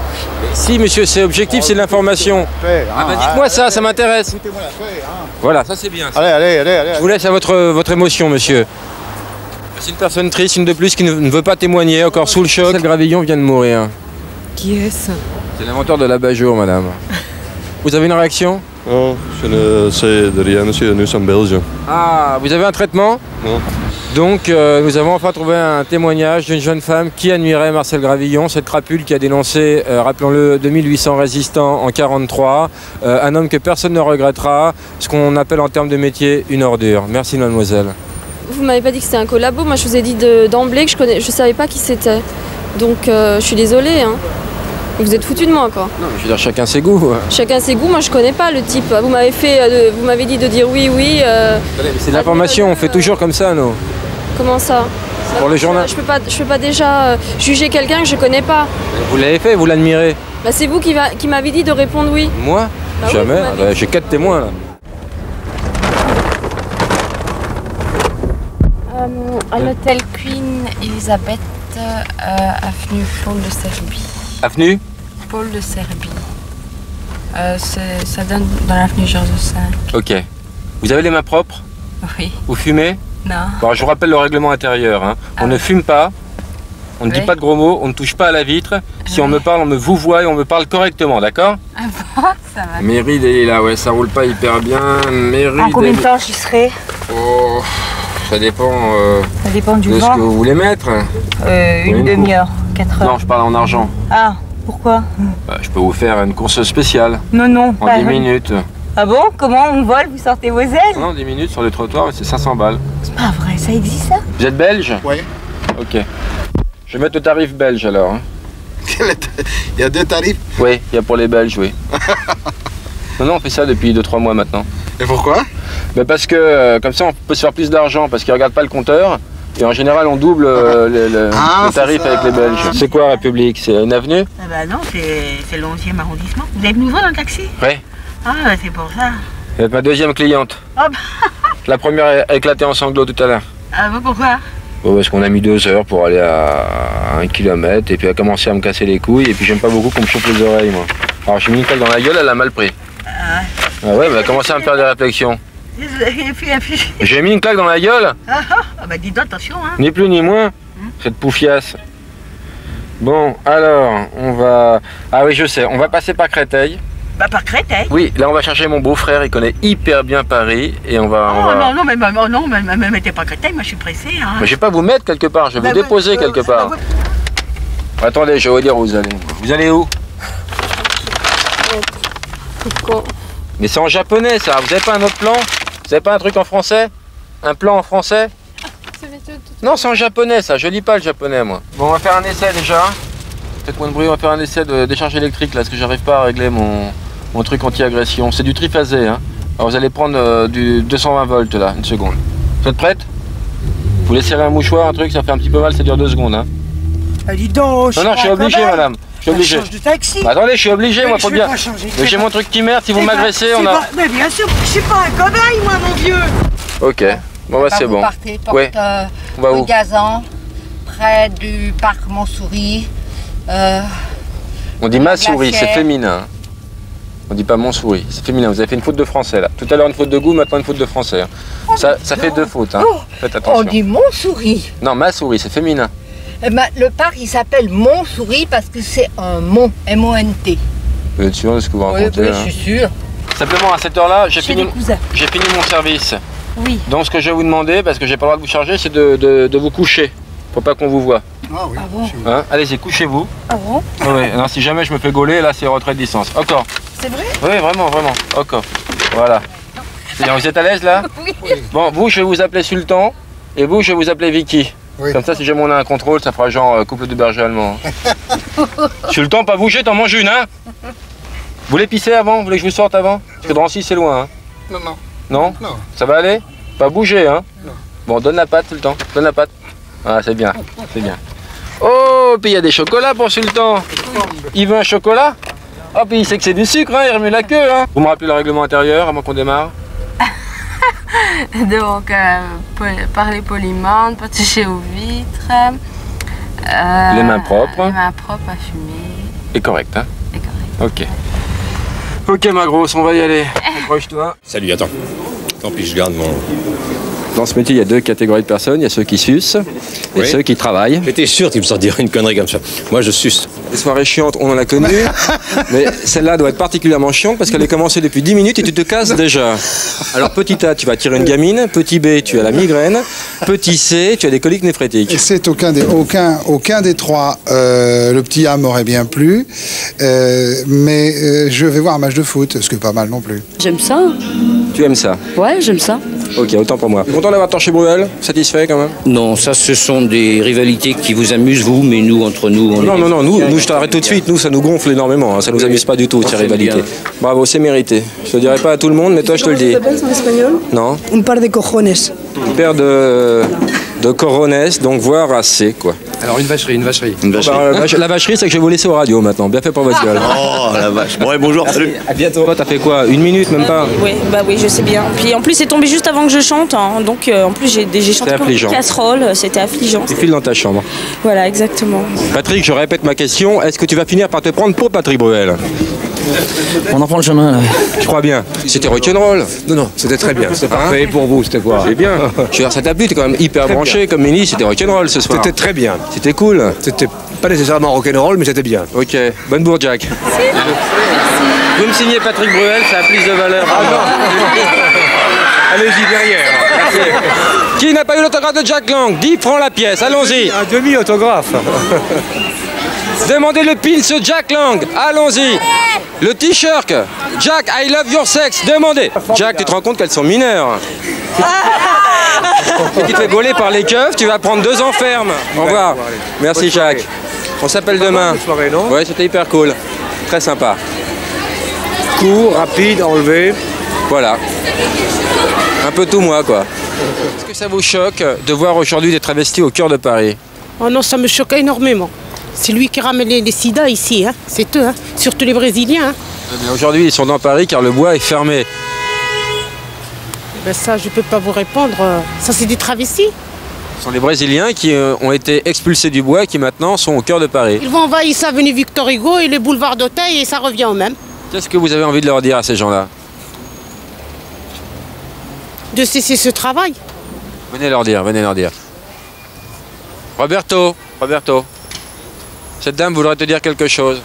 Si, monsieur, c'est objectif, oh, c'est de l'information. Hein, ah bah dites-moi ça, ça m'intéresse. Écoutez-moi la paix, hein. Voilà, ça c'est bien. Ça. Allez, allez, allez, allez. Je vous laisse à votre, votre émotion, monsieur. C'est une personne triste, une de plus, qui ne, ne veut pas témoigner, encore sous le choc. Marcel Gravillon vient de mourir. Qui est-ce? C'est l'inventeur de l'abat-jour, madame. Vous avez une réaction? Non, je ne sais de rien, monsieur, nous sommes belges. Ah, vous avez un traitement? Non. Donc, euh, nous avons enfin trouvé un témoignage d'une jeune femme qui admirait Marcel Gravillon, cette crapule qui a dénoncé, euh, rappelons-le, deux mille huit cents résistants en quarante-trois, euh, un homme que personne ne regrettera, ce qu'on appelle en termes de métier une ordure. Merci, mademoiselle. Vous m'avez pas dit que c'était un collabo, moi je vous ai dit d'emblée que je connais, je savais pas qui c'était. Donc, euh, je suis désolée, hein. Vous êtes foutu de moi, quoi. Non, je veux dire, chacun ses goûts. Chacun ses goûts, moi je connais pas le type. Vous m'avez fait, euh, vous m'avez dit de dire oui, oui. Euh... C'est de l'information, on fait toujours comme ça, nous. Comment ça? Pour le journal. Je peux pas, je peux pas déjà euh, juger quelqu'un que je connais pas. Vous l'avez fait, vous l'admirez. Bah c'est vous qui, va, qui m'avez dit de répondre oui. Moi? Bah jamais. Oui, bah, j'ai quatre témoins là. Euh, à l'hôtel Queen Elizabeth, euh, avenue Paul de Serbie. Avenue Paul de Serbie. Euh, ça donne dans l'avenue Georges cinq. Ok. Vous avez les mains propres? Oui. Vous fumez? Non. Bon, je vous rappelle le règlement intérieur. Hein. On ah. ne fume pas, on ne oui. dit pas de gros mots, on ne touche pas à la vitre. Si oui. on me parle, on me vouvoie et on me parle correctement, d'accord? Ah bon, ça va. Méride, elle est là, ouais, ça roule pas hyper bien. Méride. En combien de temps j'y serai? Oh, ça dépend. Euh, ça dépend du de vent. ce que vous voulez mettre. Euh, une demi-heure, quatre heures. Non, je parle en argent. Ah, pourquoi? Bah, je peux vous faire une course spéciale. Non, non, en pas dix minutes. Ah bon? Comment on vole? Vous sortez vos ailes? Non, dix minutes sur le trottoir, c'est cinq cents balles. C'est pas vrai, ça existe ça? Vous êtes belge? Oui. Ok. Je vais mettre le tarif belge alors. Hein. Il y a deux tarifs? Oui, il y a pour les Belges, oui. Non, non, on fait ça depuis deux trois mois maintenant. Et pourquoi? Ben parce que euh, comme ça on peut se faire plus d'argent parce qu'ils ne regardent pas le compteur. Et en général on double euh, le, le, ah, le tarif avec les Belges. C'est quoi République? C'est une avenue? Ah bah non, c'est le onzième arrondissement. Vous êtes nouveau dans le taxi? Oui. Ah bah c'est pour ça. Vous êtes ma deuxième cliente. Oh bah. La première a éclaté en sanglots tout à l'heure. Ah bah pourquoi? Bon, parce qu'on a mis deux heures pour aller à un kilomètre et puis elle a commencé à me casser les couilles et puis j'aime pas beaucoup qu'on me chope les oreilles moi. Alors j'ai mis une claque dans la gueule, elle a mal pris. Ah ouais? Ah ouais, mais elle a commencé à me faire des réflexions. Et puis, et puis... J'ai mis une claque dans la gueule. Ah, ah bah dis donc attention hein. Ni plus ni moins, hum. Cette poufiasse. Bon, alors, on va... Ah oui, je sais, on va passer par Créteil. Bah par Créteil? Oui, là on va chercher mon beau-frère, il connaît hyper bien Paris et on va... Oh on va... non, non, mais, mais, non, mais, mais, mais mettez pas Créteil, moi je suis pressée hein. Mais je vais pas vous mettre quelque part, je vais bah, vous déposer euh, quelque part. Bah, bah... Attendez, je vais vous dire où vous allez. Vous allez où? Mais c'est en japonais ça, vous avez pas un autre plan? Vous avez pas un truc en français? Un plan en français? Non, c'est en japonais ça, je lis pas le japonais moi. Bon, on va faire un essai déjà. Faites moins de bruit, on va faire un essai de décharge électrique là, parce que j'arrive pas à régler mon, mon truc anti-agression. C'est du triphasé, hein. Alors vous allez prendre euh, du deux cent vingt volts là, une seconde. Vous êtes prête? Vous laissez un mouchoir, un truc, ça fait un petit peu mal, ça dure deux secondes. Hein. Ah, dis donc, non, non, je suis obligé, madame. Je suis obligé. Change de taxi. Bah, attendez, je suis obligé, mais moi, faut bien. Mais j'ai mon truc qui merde, si vous m'agressez, on a. Pas... Mais bien sûr, je suis pas un cobaye, moi, mon vieux. Ok, bon, bah, c'est bon. Vous partez, porte ouais. euh, on va où? Gazan, près du parc Montsouris. Euh, on dit ma souris, c'est féminin. On dit pas mon souris, c'est féminin. Vous avez fait une faute de français là. Tout à l'heure une faute de goût, maintenant une faute de français. Hein. Oh, ça, ça fait deux fautes. Hein. Oh, faites attention. On dit mon souris. Non, ma souris, c'est féminin. Eh ben, le parc il s'appelle Montsouris parce que c'est un mont, M O N T. Vous êtes sûr de ce que vous racontez? Oui, oui, hein? je suis sûr. Simplement à cette heure-là, j'ai fini, j'ai fini mon service. Oui. Donc ce que je vais vous demander, parce que j'ai pas le droit de vous charger, c'est de, de, de vous coucher. Faut pas qu'on vous voit. Ah oui. Ah bon? Hein? Allez-y, couchez-vous. Ah bon? Oui, non, si jamais je me fais gauler, là c'est retrait de licence. Encore. C'est vrai? Oui, vraiment, vraiment. Encore. Voilà. Vous êtes à l'aise là? Oui. Bon, vous, je vais vous appeler Sultan. Et vous, je vais vous appeler Vicky. Oui. Comme ça, si jamais on a un contrôle, ça fera genre euh, couple de berger allemand. Sultan, pas bouger, t'en manges une, hein? Vous voulez pisser avant? Vous voulez que je vous sorte avant? Parce que Drancy, c'est loin, hein? Non, non. Non? Non. Ça va aller? Pas bouger, hein? Non. Bon, donne la patte, Sultan. Donne la patte. Ah, c'est bien. C'est bien. Oh, puis il y a des chocolats pour Sultan. Il veut un chocolat? Oh, puis il sait que c'est du sucre, hein? Il remue la queue, hein? Vous me rappelez le règlement intérieur avant qu'on démarre? Donc, euh, parler poliment, pas toucher aux vitres. Euh, les mains propres. Les mains propres à fumer. Et correct, hein? Et correct. Ok. Ok, ma grosse, on va y aller. Accroche-toi. Salut, attends. Tant pis, je garde mon... Dans ce métier, il y a deux catégories de personnes. Il y a ceux qui sucent et oui. ceux qui travaillent. J'étais sûr qu'il me sortirait une connerie comme ça. Moi, je suce. Les soirées chiantes, on en a connu. Mais celle-là doit être particulièrement chiante parce qu'elle est commencée depuis dix minutes et tu te casses déjà. Alors, petit A, tu vas tirer une gamine. Petit B, tu as la migraine. Petit C, tu as des coliques néphrétiques. C'est aucun des, aucun, aucun des trois. Euh, le petit A m'aurait bien plu. Euh, mais euh, je vais voir un match de foot, ce qui est pas mal non plus. J'aime ça. Tu aimes ça? Ouais, j'aime ça. Ok, autant pour moi. Content d'avoir torché Bruel? Satisfait quand même? Non, ça ce sont des rivalités qui vous amusent vous, mais nous, entre nous... On non, est... non, non, nous, nous je t'arrête tout de suite, nous ça nous gonfle énormément, hein. Ça nous amuse pas du tout ces rivalités. Bravo, c'est mérité. Je te dirai pas à tout le monde, mais toi je te le dis. Comment ça s'appelle en espagnol? Non. Un par de cojones. Une paire de, de corones, donc voire assez quoi. Alors une vacherie, une vacherie. Une vacherie. Bah, la, vache, la vacherie, c'est que je vais vous laisser aux radios maintenant. Bien fait pour votre gueule. Oh la vache. Bon et bonjour, salut. À bientôt. Toi, t'as fait quoi? Une minute, même pas? Oui, bah oui, je sais bien. Puis en plus, c'est tombé juste avant que je chante. Hein. Donc euh, en plus, j'ai, j'ai chanté comme une casserole. C'était affligeant. Tu files dans ta chambre. Voilà, exactement. Patrick, je répète ma question. Est-ce que tu vas finir par te prendre pour Patrick Bruel? On en prend le chemin là. Je crois bien. C'était rock'n'roll. Non, non, c'était très bien. C'était parfait hein? pour vous, c'était quoi? C'est bien. Je veux dire, ça t'a plu, t'es quand même hyper très branché bien. Comme ministre, c'était rock'n'roll ce soir. C'était très bien. C'était cool. C'était pas nécessairement rock'n'roll, mais c'était bien. Ok, bonne bourre, Jack. Merci. Vous me signez Patrick Bruel, ça a plus de valeur. Ah non. Allez-y, derrière. Merci. Qui n'a pas eu l'autographe de Jack Lang? dix francs la pièce, allons-y. Un demi-autographe. Demandez le pins Jack Lang, allons-y. Le t-shirt Jack, I love your sex, demandez. Jack, tu te rends compte qu'elles sont mineures. Si tu te fais gauler par les keufs, tu vas prendre deux ans ferme. Au revoir. Merci Jack. On s'appelle demain. Ouais, c'était hyper cool. Très sympa. Court, rapide, enlevé. Voilà. Un peu tout moi, quoi. Est-ce que ça vous choque de voir aujourd'hui des travestis au cœur de Paris? Oh non, ça me choque énormément. C'est lui qui ramène les, les sida ici, hein. C'est eux, hein. Surtout les Brésiliens. Hein. Mais aujourd'hui, ils sont dans Paris car le bois est fermé. Ben ça, je ne peux pas vous répondre. Ça, c'est des travestis. Ce sont les Brésiliens qui euh, ont été expulsés du bois et qui maintenant sont au cœur de Paris. Ils vont envahir sa avenue Victor Hugo et les boulevards d'Auteuil et ça revient au même. Qu'est-ce que vous avez envie de leur dire à ces gens-là? De cesser ce travail. Venez leur dire, venez leur dire. Roberto, Roberto, cette dame voudrait te dire quelque chose.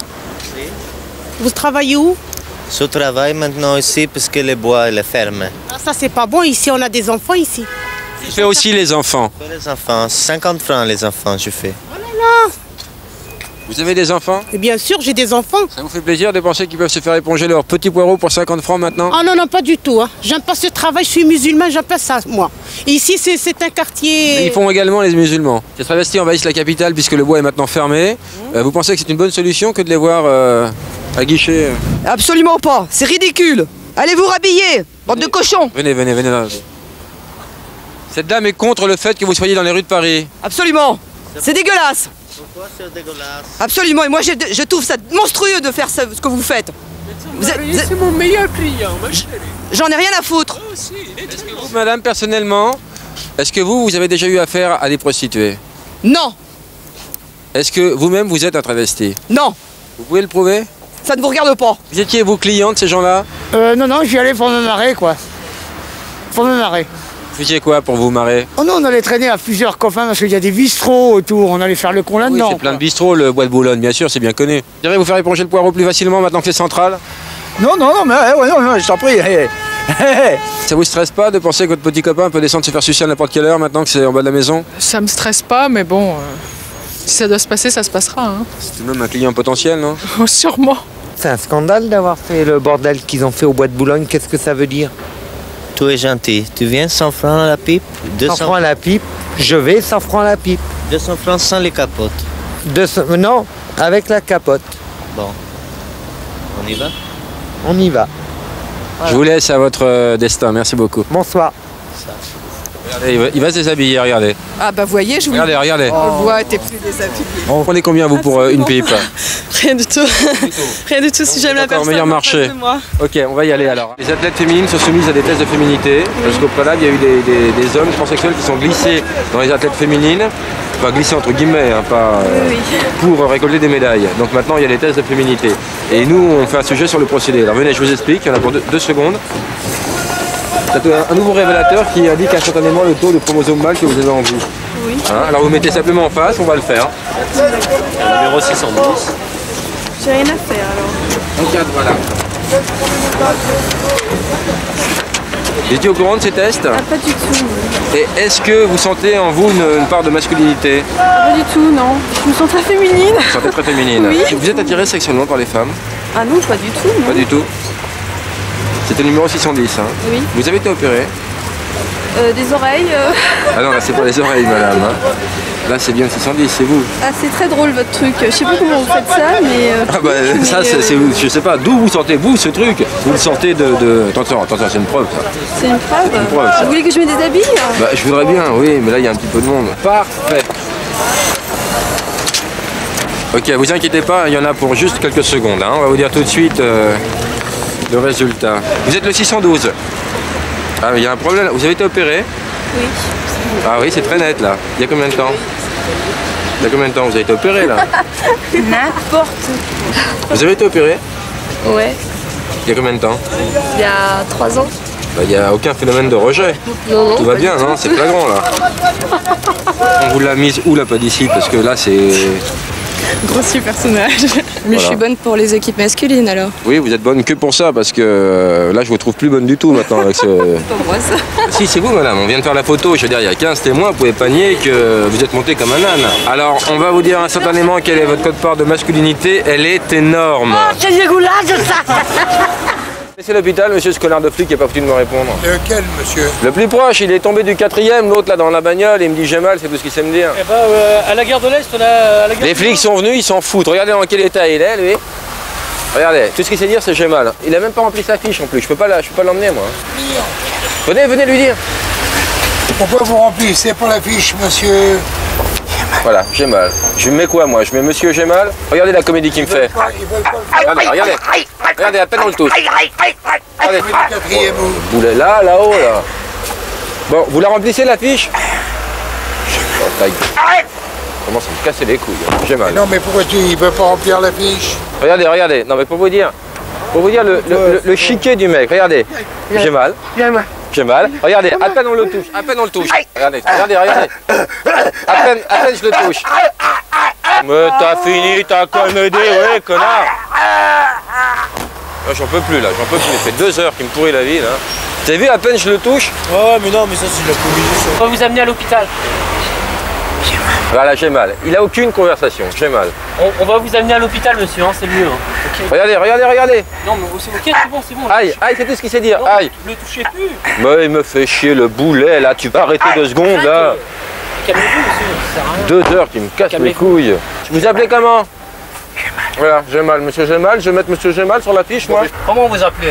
Vous travaillez où? Je travaille maintenant ici parce que le bois est fermé. Ah, ça, c'est pas bon. Ici, on a des enfants ici. Je fais aussi les enfants. Les enfants, cinquante francs les enfants, je fais. Oh là là! Vous avez des enfants? Et bien sûr, j'ai des enfants. Ça vous fait plaisir de penser qu'ils peuvent se faire éponger leurs petits poireaux pour cinquante francs maintenant? Ah non, non, pas du tout. Hein. J'aime pas ce travail, je suis musulman, j'aime pas ça, moi. Et ici, c'est un quartier... Mais ils font également les musulmans. Les travestis envahissent la capitale puisque le bois est maintenant fermé. Mmh. Euh, vous pensez que c'est une bonne solution que de les voir euh, à guichet euh... Absolument pas, c'est ridicule. Allez vous rhabiller, bande de cochons. Venez, venez, venez là. Cette dame est contre le fait que vous soyez dans les rues de Paris. Absolument, c'est dégueulasse. Pourquoi c'est dégueulasse? Absolument, et moi je, je trouve ça monstrueux de faire ça, ce que vous faites. C'est mon meilleur client, ma chérie. J'en ai rien à foutre. Oh, si, est-ce que vous, madame, personnellement, est-ce que vous, vous avez déjà eu affaire à des prostituées? Non. Est-ce que vous-même, vous êtes un travesti? Non. Vous pouvez le prouver? Ça ne vous regarde pas. Vous étiez, vous, client de ces gens-là? Euh, non, non, j'y allais pour me marrer, quoi. Pour me marrer. Vous faisiez quoi pour vous marrer? Oh non, on allait traîner à plusieurs copains parce qu'il y a des bistrots autour, on allait faire le con là-dedans. Oui, c'est plein de bistrots, le bois de Boulogne, bien sûr, c'est bien connu. Vous direz vous faire éponger le poireau plus facilement maintenant que c'est central? Non, non, non, mais ouais, non, non, je t'en prie. Ça vous stresse pas de penser que votre petit copain peut descendre se faire sucer à n'importe quelle heure maintenant que c'est en bas de la maison? Ça me stresse pas, mais bon, euh, si ça doit se passer, ça se passera. Hein. C'est tout de même un client potentiel, non? Oh, sûrement. C'est un scandale d'avoir fait le bordel qu'ils ont fait au bois de Boulogne, qu'est-ce que ça veut dire? Tu es gentil. Tu viens cent francs à la pipe? cent francs à la pipe, je vais cent francs à la pipe. deux cents francs sans les capotes. deux cents, non, avec la capote. Bon. On y va? On y va. Voilà. Je vous laisse à votre euh, destin, merci beaucoup. Bonsoir. Regardez, il va, il va se déshabiller, regardez. Ah bah voyez, je vous Regardez, regardez. On le voit, t'es plus déshabillé. Vous prenez combien vous pour euh, une pipe? Rien du tout. Rien du tout si j'aime la personne. Meilleur marché. Ok, on va y aller alors. Les athlètes féminines sont soumises à des tests de féminité. Parce qu'au préalable, il y a eu des, des, des hommes transsexuels qui sont glissés dans les athlètes féminines. Enfin, glissés entre guillemets, hein, pas euh, oui, oui. pour récolter des médailles. Donc maintenant, il y a des tests de féminité. Et nous, on fait un sujet sur le procédé. Alors venez, je vous explique. Il y en a pour deux, deux secondes. C'est un nouveau révélateur qui indique instantanément le taux de chromosome mâle que vous avez en vous. Oui. Hein, alors vous mettez simplement en face, on va le faire. Le numéro six cent dix. J'ai rien à faire alors. On cadre, voilà. Vous étiez au courant de ces tests? Ah, pas du tout. Et est-ce que vous sentez en vous une, une part de masculinité? Ah, pas du tout, non. Je me sens très féminine. Vous vous sentez très féminine? Oui. Vous êtes attirée sexuellement par les femmes? Ah non, pas du tout. Non. Pas du tout. C'était le numéro six cent dix. Hein. Oui. Vous avez été opéré? euh, Des oreilles. Euh... Ah non, là c'est pas les oreilles, madame. Hein. Là c'est bien le six cent dix, c'est vous. Ah, c'est très drôle votre truc. Je sais pas comment vous faites ça, mais. Euh... Ah bah mais ça, c'est, c'est, je sais pas, d'où vous sortez vous ce truc? Vous le sortez de. de... Attention, attention, c'est une preuve ça. C'est une preuve? C'est une preuve ça. Vous voulez que je me déshabille? Bah je voudrais bien, oui, mais là il y a un petit peu de monde. Parfait. Ok, vous inquiétez pas, il y en a pour juste quelques secondes. Hein. On va vous dire tout de suite euh, le résultat. Vous êtes le six cent douze. Ah mais il y a un problème, vous avez été opéré? Oui. Ah oui, c'est très net là. Il y a combien de temps? Il y a combien de temps vous avez été opéré là? N'importe. Vous avez été opéré? Ouais. Il y a combien de temps? Il y a trois ans. Bah, il n'y a aucun phénomène de rejet. Non, non, tout va bien, non? C'est flagrant là. On vous l'a mise où la podicite? Parce que là c'est... Grossier personnage. Mais Voilà. je suis bonne pour les équipes masculines alors. Oui, vous êtes bonne que pour ça, parce que euh, là, je vous trouve plus bonne du tout maintenant avec ce... Si, c'est vous, madame, on vient de faire la photo, je veux dire, il y a quinze témoins, vous pouvez pas nier que vous êtes monté comme un âne. Alors, on va vous dire instantanément quel est votre code-part de masculinité, elle est énorme. Oh, c'est dégueulasse ça. C'est l'hôpital, monsieur ce connard de flic qui n'a pas foutu de me répondre. Lequel, monsieur? Le plus proche, il est tombé du quatrième, l'autre là dans la bagnole, il me dit j'ai mal, c'est tout ce qu'il sait me dire. Eh ben, euh, à la gare de l'Est, on a... À la gare Les flics sont venus, ils s'en foutent. Regardez dans quel état il est, lui. Regardez, tout ce qu'il sait dire, c'est j'ai mal. Il a même pas rempli sa fiche en plus, je peux pas la- je peux pas l'emmener moi. Venez, venez lui dire. Pourquoi vous remplissez pas la fiche, monsieur? Voilà, j'ai mal. Je mets quoi moi? Je mets monsieur j'ai mal. Regardez la comédie qu'il me fait. Regardez, regardez. Regardez, à peine on le touche. Regardez. Boulet là, là-haut, là. Bon, vous la remplissez la fiche? Oh, ta gueule. Commence à me casser les couilles, hein. J'ai mal. Non, mais pourquoi tu ne peux pas remplir la fiche? Regardez, regardez. Non mais pour vous dire, pour vous dire le, le, le, le chiquet du mec. Regardez. J'ai mal. J'ai mal. Regardez, à peine on le touche. À peine on le touche. Regardez, regardez, regardez. À peine, à peine je le touche. Mais t'as fini ta comédie, ouais, connard. J'en peux plus là, j'en peux plus. Ça fait deux heures qu'il me pourrit la vie là. T'as vu, à peine je le touche? Ouais, mais non, mais ça c'est de la comédie. On va vous amener à l'hôpital. Voilà, j'ai mal. Il a aucune conversation, j'ai mal. On, on va vous amener à l'hôpital, monsieur, hein, c'est mieux. Hein. Okay. Regardez, regardez, regardez. Non, mais c'est ok, c'est bon, c'est bon. Aïe, aïe, c'est tout ce qu'il sait dire. Non, aïe. Ne le touchez plus. Mais il me fait chier le boulet là, tu vas arrêter deux secondes là. Calmez-vous, monsieur, ça sert à rien. Deux heures qui me casse les couilles. Vous appelez comment? Voilà, j'ai mal, monsieur j'ai mal. Je vais mettre monsieur j'ai mal sur la fiche, moi. Comment vous appelez?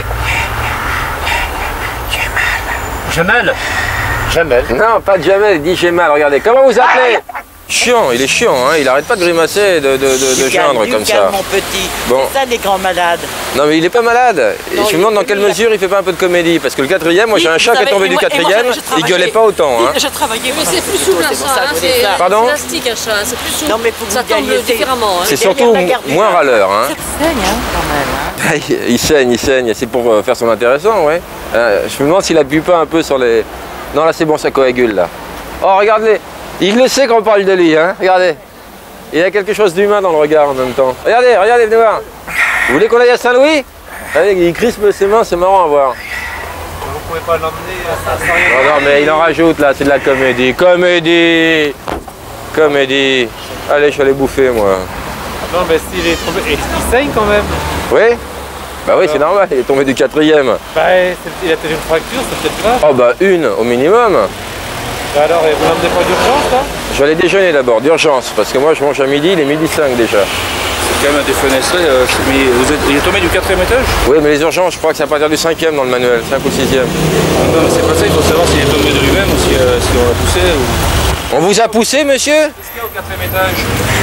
Jamel. Jamel. Non, pas Jamel, il dit j'ai mal. Regardez, comment vous appelez? Chiant, il est chiant, hein. Il arrête pas de grimacer, de, de, de, de geindre comme ça. Mon petit, bon. C'est ça des grands malades. Non mais il est pas malade. Non, je me demande dans quelle mesure il fait pas un peu de comédie. Parce que le quatrième, moi j'ai un chat qui est tombé du quatrième, il gueulait pas autant. Hein. Je travaillais, mais c'est plus souple un chat, hein. C'est Pardon? élastique un chat, c'est plus souple. Non, mais faut ça tombe différemment. Hein. C'est surtout moins râleur. Hein. Il saigne, hein, quand même. Hein. Il saigne, il saigne. C'est pour faire son intéressant, ouais. Euh, je me demande s'il appuie pas un peu sur les... Non là c'est bon, ça coagule là. Oh regardez. Il le sait qu'on parle de lui, hein. Regardez. Il y a quelque chose d'humain dans le regard en même temps. Regardez, regardez, venez voir. Vous voulez qu'on aille à Saint-Louis? Il crispe ses mains, c'est marrant à voir. Vous pouvez pas l'emmener à Saint-Louis. Non, non, mais il en rajoute là, c'est de la comédie. Comédie. Comédie. Allez, je suis allé bouffer moi. Non, mais s'il est tombé. Il saigne quand même. Oui? Bah oui, c'est normal, il est tombé du quatrième. Bah, il a peut-être une fracture, c'est peut-être grave. Oh bah une au minimum. Bah alors, vous l'emmenez pas d'urgence là? Je vais aller déjeuner d'abord, d'urgence, parce que moi je mange à midi, il est midi cinq déjà. C'est quand même un défenestré, euh, mais vous êtes, il est tombé du quatrième étage? Oui, mais les urgences, je crois que c'est à partir du cinquième dans le manuel, cinq ou sixième. Non, mais c'est pas ça, il faut savoir s'il est tombé de lui-même ou si, euh, si on l'a poussé. Ou... On vous a poussé, monsieur? Qu'est-ce qu'il y a au quatrième étage?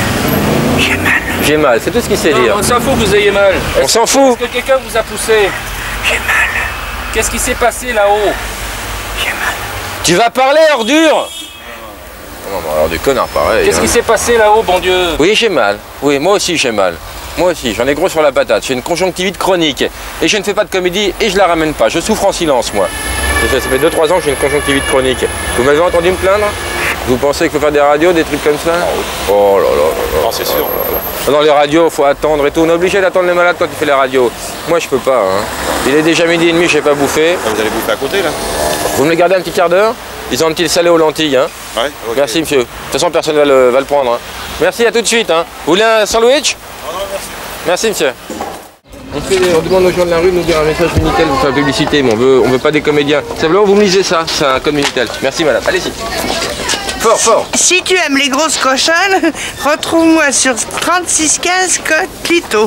J'ai mal. J'ai mal, c'est tout ce qu'il sait non, dire. On s'en fout que vous ayez mal. On s'en fout. Est-ce que quelqu'un vous a poussé? J'ai mal. Qu'est-ce qui s'est passé là-haut? J'ai mal. Tu vas parler, ordure? Non, non, alors des connards pareil. Qu'est-ce hein. qui s'est passé là-haut, bon Dieu? Oui, j'ai mal. Oui, moi aussi j'ai mal. Moi aussi, j'en ai gros sur la patate. J'ai une conjonctivite chronique. Et je ne fais pas de comédie et je la ramène pas. Je souffre en silence, moi. Ça fait deux trois ans que j'ai une conjonctivite chronique. Vous m'avez entendu me plaindre? Vous pensez qu'il faut faire des radios, des trucs comme ça? Oh là là là là. C'est sûr. Dans les radios, il faut attendre et tout. On est obligé d'attendre les malades quand tu fais les radios. Moi, je peux pas. Hein. Il est déjà midi et demi, je n'ai pas bouffé. Vous allez bouffer à côté, là? Vous me le gardez un petit quart d'heure? Ils ont un petit salé aux lentilles. Hein. Ouais, okay. Merci, monsieur. De toute façon, personne ne va le, va le prendre. Hein. Merci, à tout de suite. Hein. Vous voulez un sandwich? Non, non, merci. Merci, monsieur. On, fait, on demande aux gens de la rue de nous dire un message Minitel pour faire la publicité, mais on veut, on veut pas des comédiens. Simplement, vous me lisez ça, c'est un code Minitel. Merci, madame. Allez-y. Fort, fort. Si tu aimes les grosses cochonnes, retrouve-moi sur trente-six quinze code Clito.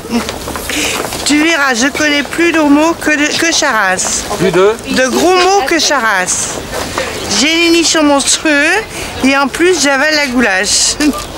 Tu verras, je connais plus de mots que, de, que Charras. Plus de De gros mots que Charras. J'ai une émission monstrueuse et en plus j'avale la goulache.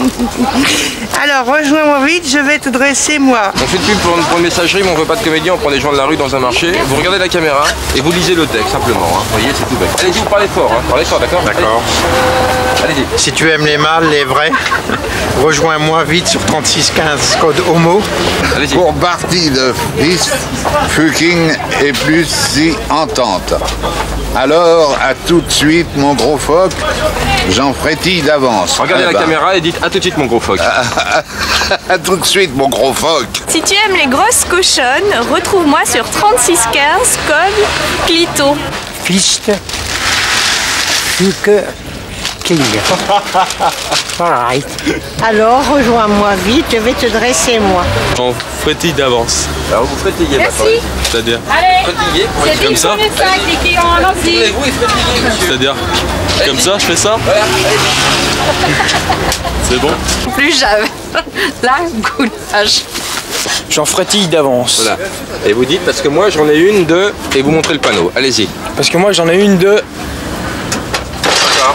Alors rejoins-moi vite, je vais te dresser moi. On fait de pub pour, pour une messagerie, mais on veut pas de comédien, on prend des gens de la rue dans un marché. Vous regardez la caméra et vous lisez le texte simplement. Hein. Vous voyez, c'est tout bête. Allez-y, vous parlez fort, hein. Parlez fort, d'accord? D'accord. Allez-y. Si tu aimes les mâles, les vrais, rejoins-moi vite sur trente-six quinze code homo. Pour partie de fils, fucking et plus si entente. Alors, à tout de suite, mon gros phoque. J'en frétille d'avance. Regardez eh la ben. caméra et dites à tout de suite, mon gros phoque. À tout de suite, mon gros phoque. Si tu aimes les grosses cochonnes, retrouve-moi sur trente-six quinze, code Clito. Fist. Fuck. King. Alright. Alors, rejoins-moi vite, je vais te dresser, moi. On frétille d'avance. Alors vous frétillez Merci. maintenant. C'est-à-dire Allez, Frétillez c'est comme ça dix cinq les clients, allons-y. vous et frétillez, monsieur. C'est-à-dire comme ça, je fais ça C'est bon Plus jamais. La goulash. J'en frétille d'avance. Voilà. Et vous dites, parce que moi j'en ai une, deux, et vous montrez le panneau. Allez-y. Parce que moi j'en ai une, deux. D'accord.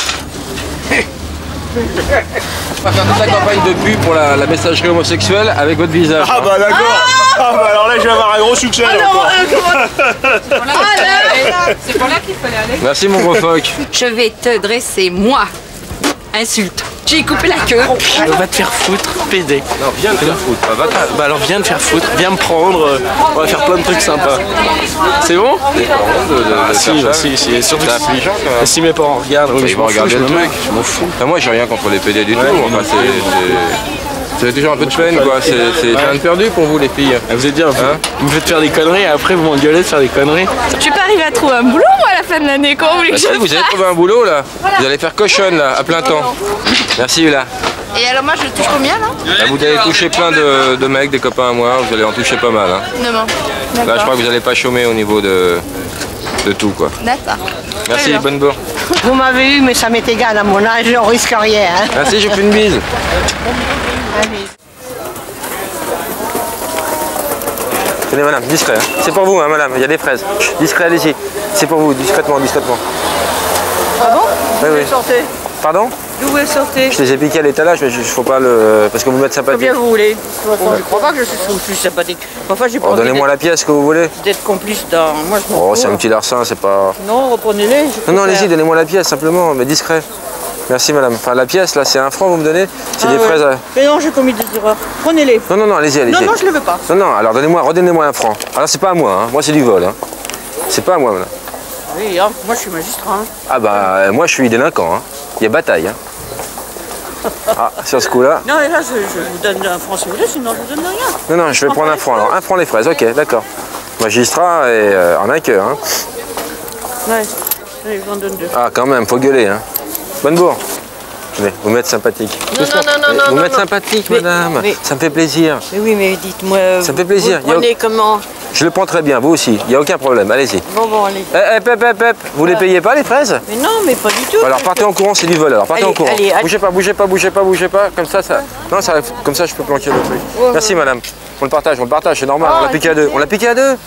On va faire toute la campagne de pub pour la, la messagerie homosexuelle avec votre visage. Ah bah d'accord. Ah bah alors là je vais avoir un gros succès. Ah non, encore. euh, comment... Ah là, c'est pour là qu'il fallait aller. Merci mon gros phoque. Je vais te dresser, moi. Insulte. J'ai coupé la queue. Va te faire foutre, pédé. Non, viens te faire foutre. Bah, va bah alors viens te faire foutre, viens me prendre, euh, on va faire plein de trucs sympas. C'est bon Ah si, bah, si, si, surtout c'est affligeant quand même. si mes parents regardent, oui, mais Ils je vont m'en fous, regarder je le me truc. moque, je m'en fous. Enfin, moi j'ai rien contre les P D du tout. Enfin, c'est- c'est- c'est toujours un peu de peine quoi. C'est c'est peine perdue pour vous les filles. Ah, vous êtes bien, vous, Hein vous me faites faire des conneries et après vous m'engueulez de faire des conneries. Je vais pas arriver à trouver un boulot, moi, à la fin de l'année. Comment vous voulez Bah, que ça, je vous allez fasse? trouver un boulot là. Vous allez faire cochonne là, à plein temps. Merci Hula. Et alors, moi, je touche combien, là? Là, vous allez toucher plein de, de mecs, des copains à moi. Vous allez en toucher pas mal. Hein. Demain. Là, je crois que vous n'allez pas chômer au niveau de, de tout quoi. D'accord. Merci, bonne bourre. Vous m'avez eu, mais ça m'est égal à mon âge, on risque rien. Hein. Merci, je vous fais une bise. Allez. Tenez madame, discret. Hein. C'est pour vous, hein, madame, il y a des fraises. Chut, discret, allez-y. C'est pour vous, discrètement, discrètement. Ah bon? Oui, oui. Sortez. Pardon? D'où vous sortez? Je les ai piqués à l'étalage, mais il ne faut pas le. Parce que vous me mettez sympathique. Combien vous voulez? Je crois pas que je suis plus sympathique. Enfin, j'ai pas Oh, envie donnez-moi la pièce que vous voulez. d'être complice dans... Moi, je m'en Oh, fous, c'est un hein. petit larcin, c'est pas. Non, reprenez-les. je Non, non, préfère. allez-y, donnez-moi la pièce simplement, mais discret. Merci madame. Enfin, la pièce là, c'est un franc, vous me donnez? C'est Ah des ouais. fraises. À... Mais non, j'ai commis des erreurs. Prenez-les. Non, non, non, allez-y, allez-y. Non, non, je le veux pas. Non, non, alors donnez-moi, redonnez-moi un franc. Alors, c'est pas à moi, hein. Moi, c'est du vol. Hein. C'est pas à moi, madame. Oui, hein, moi, je suis magistrat. Hein. Ah, bah, euh, moi, je suis délinquant. Hein. Il y a bataille. Hein. Ah, sur ce coup-là. Non, et là, je, je vous donne un franc si vous voulez, sinon je vous donne rien. Non, non, je vais prendre un franc alors. Un franc les fraises, ok, d'accord. Magistrat et euh, en un cœur. Hein. Ouais, allez, je vous en donne deux. Ah, quand même, faut gueuler. Hein. Bonne bourre. Venez, vous m'êtes sympathique. Non, non, non, non, Vous non, m'êtes non. sympathique, Mais- madame. mais- Ça me fait plaisir. Mais oui, mais dites-moi. Ça me fait vous- plaisir. Vous Il y a- prenez comment? Je le prends très bien, vous aussi. Il n'y a aucun problème, allez-y. Bon, bon, allez. Eh, eh, pep, pep, pep. Vous les payez pas, les fraises? Mais non, mais pas du tout. Alors partez en courant, c'est du vol. Alors partez Allez, en courant. allez, allez. Bougez pas, bougez pas, bougez pas, bougez pas. Comme ça, ça. Non, ça, comme ça, je peux planquer le truc. Ouais, Merci, ouais. madame. On le partage, on le partage, c'est normal. Ah, on l'a piqué à deux. On l'a piqué à deux.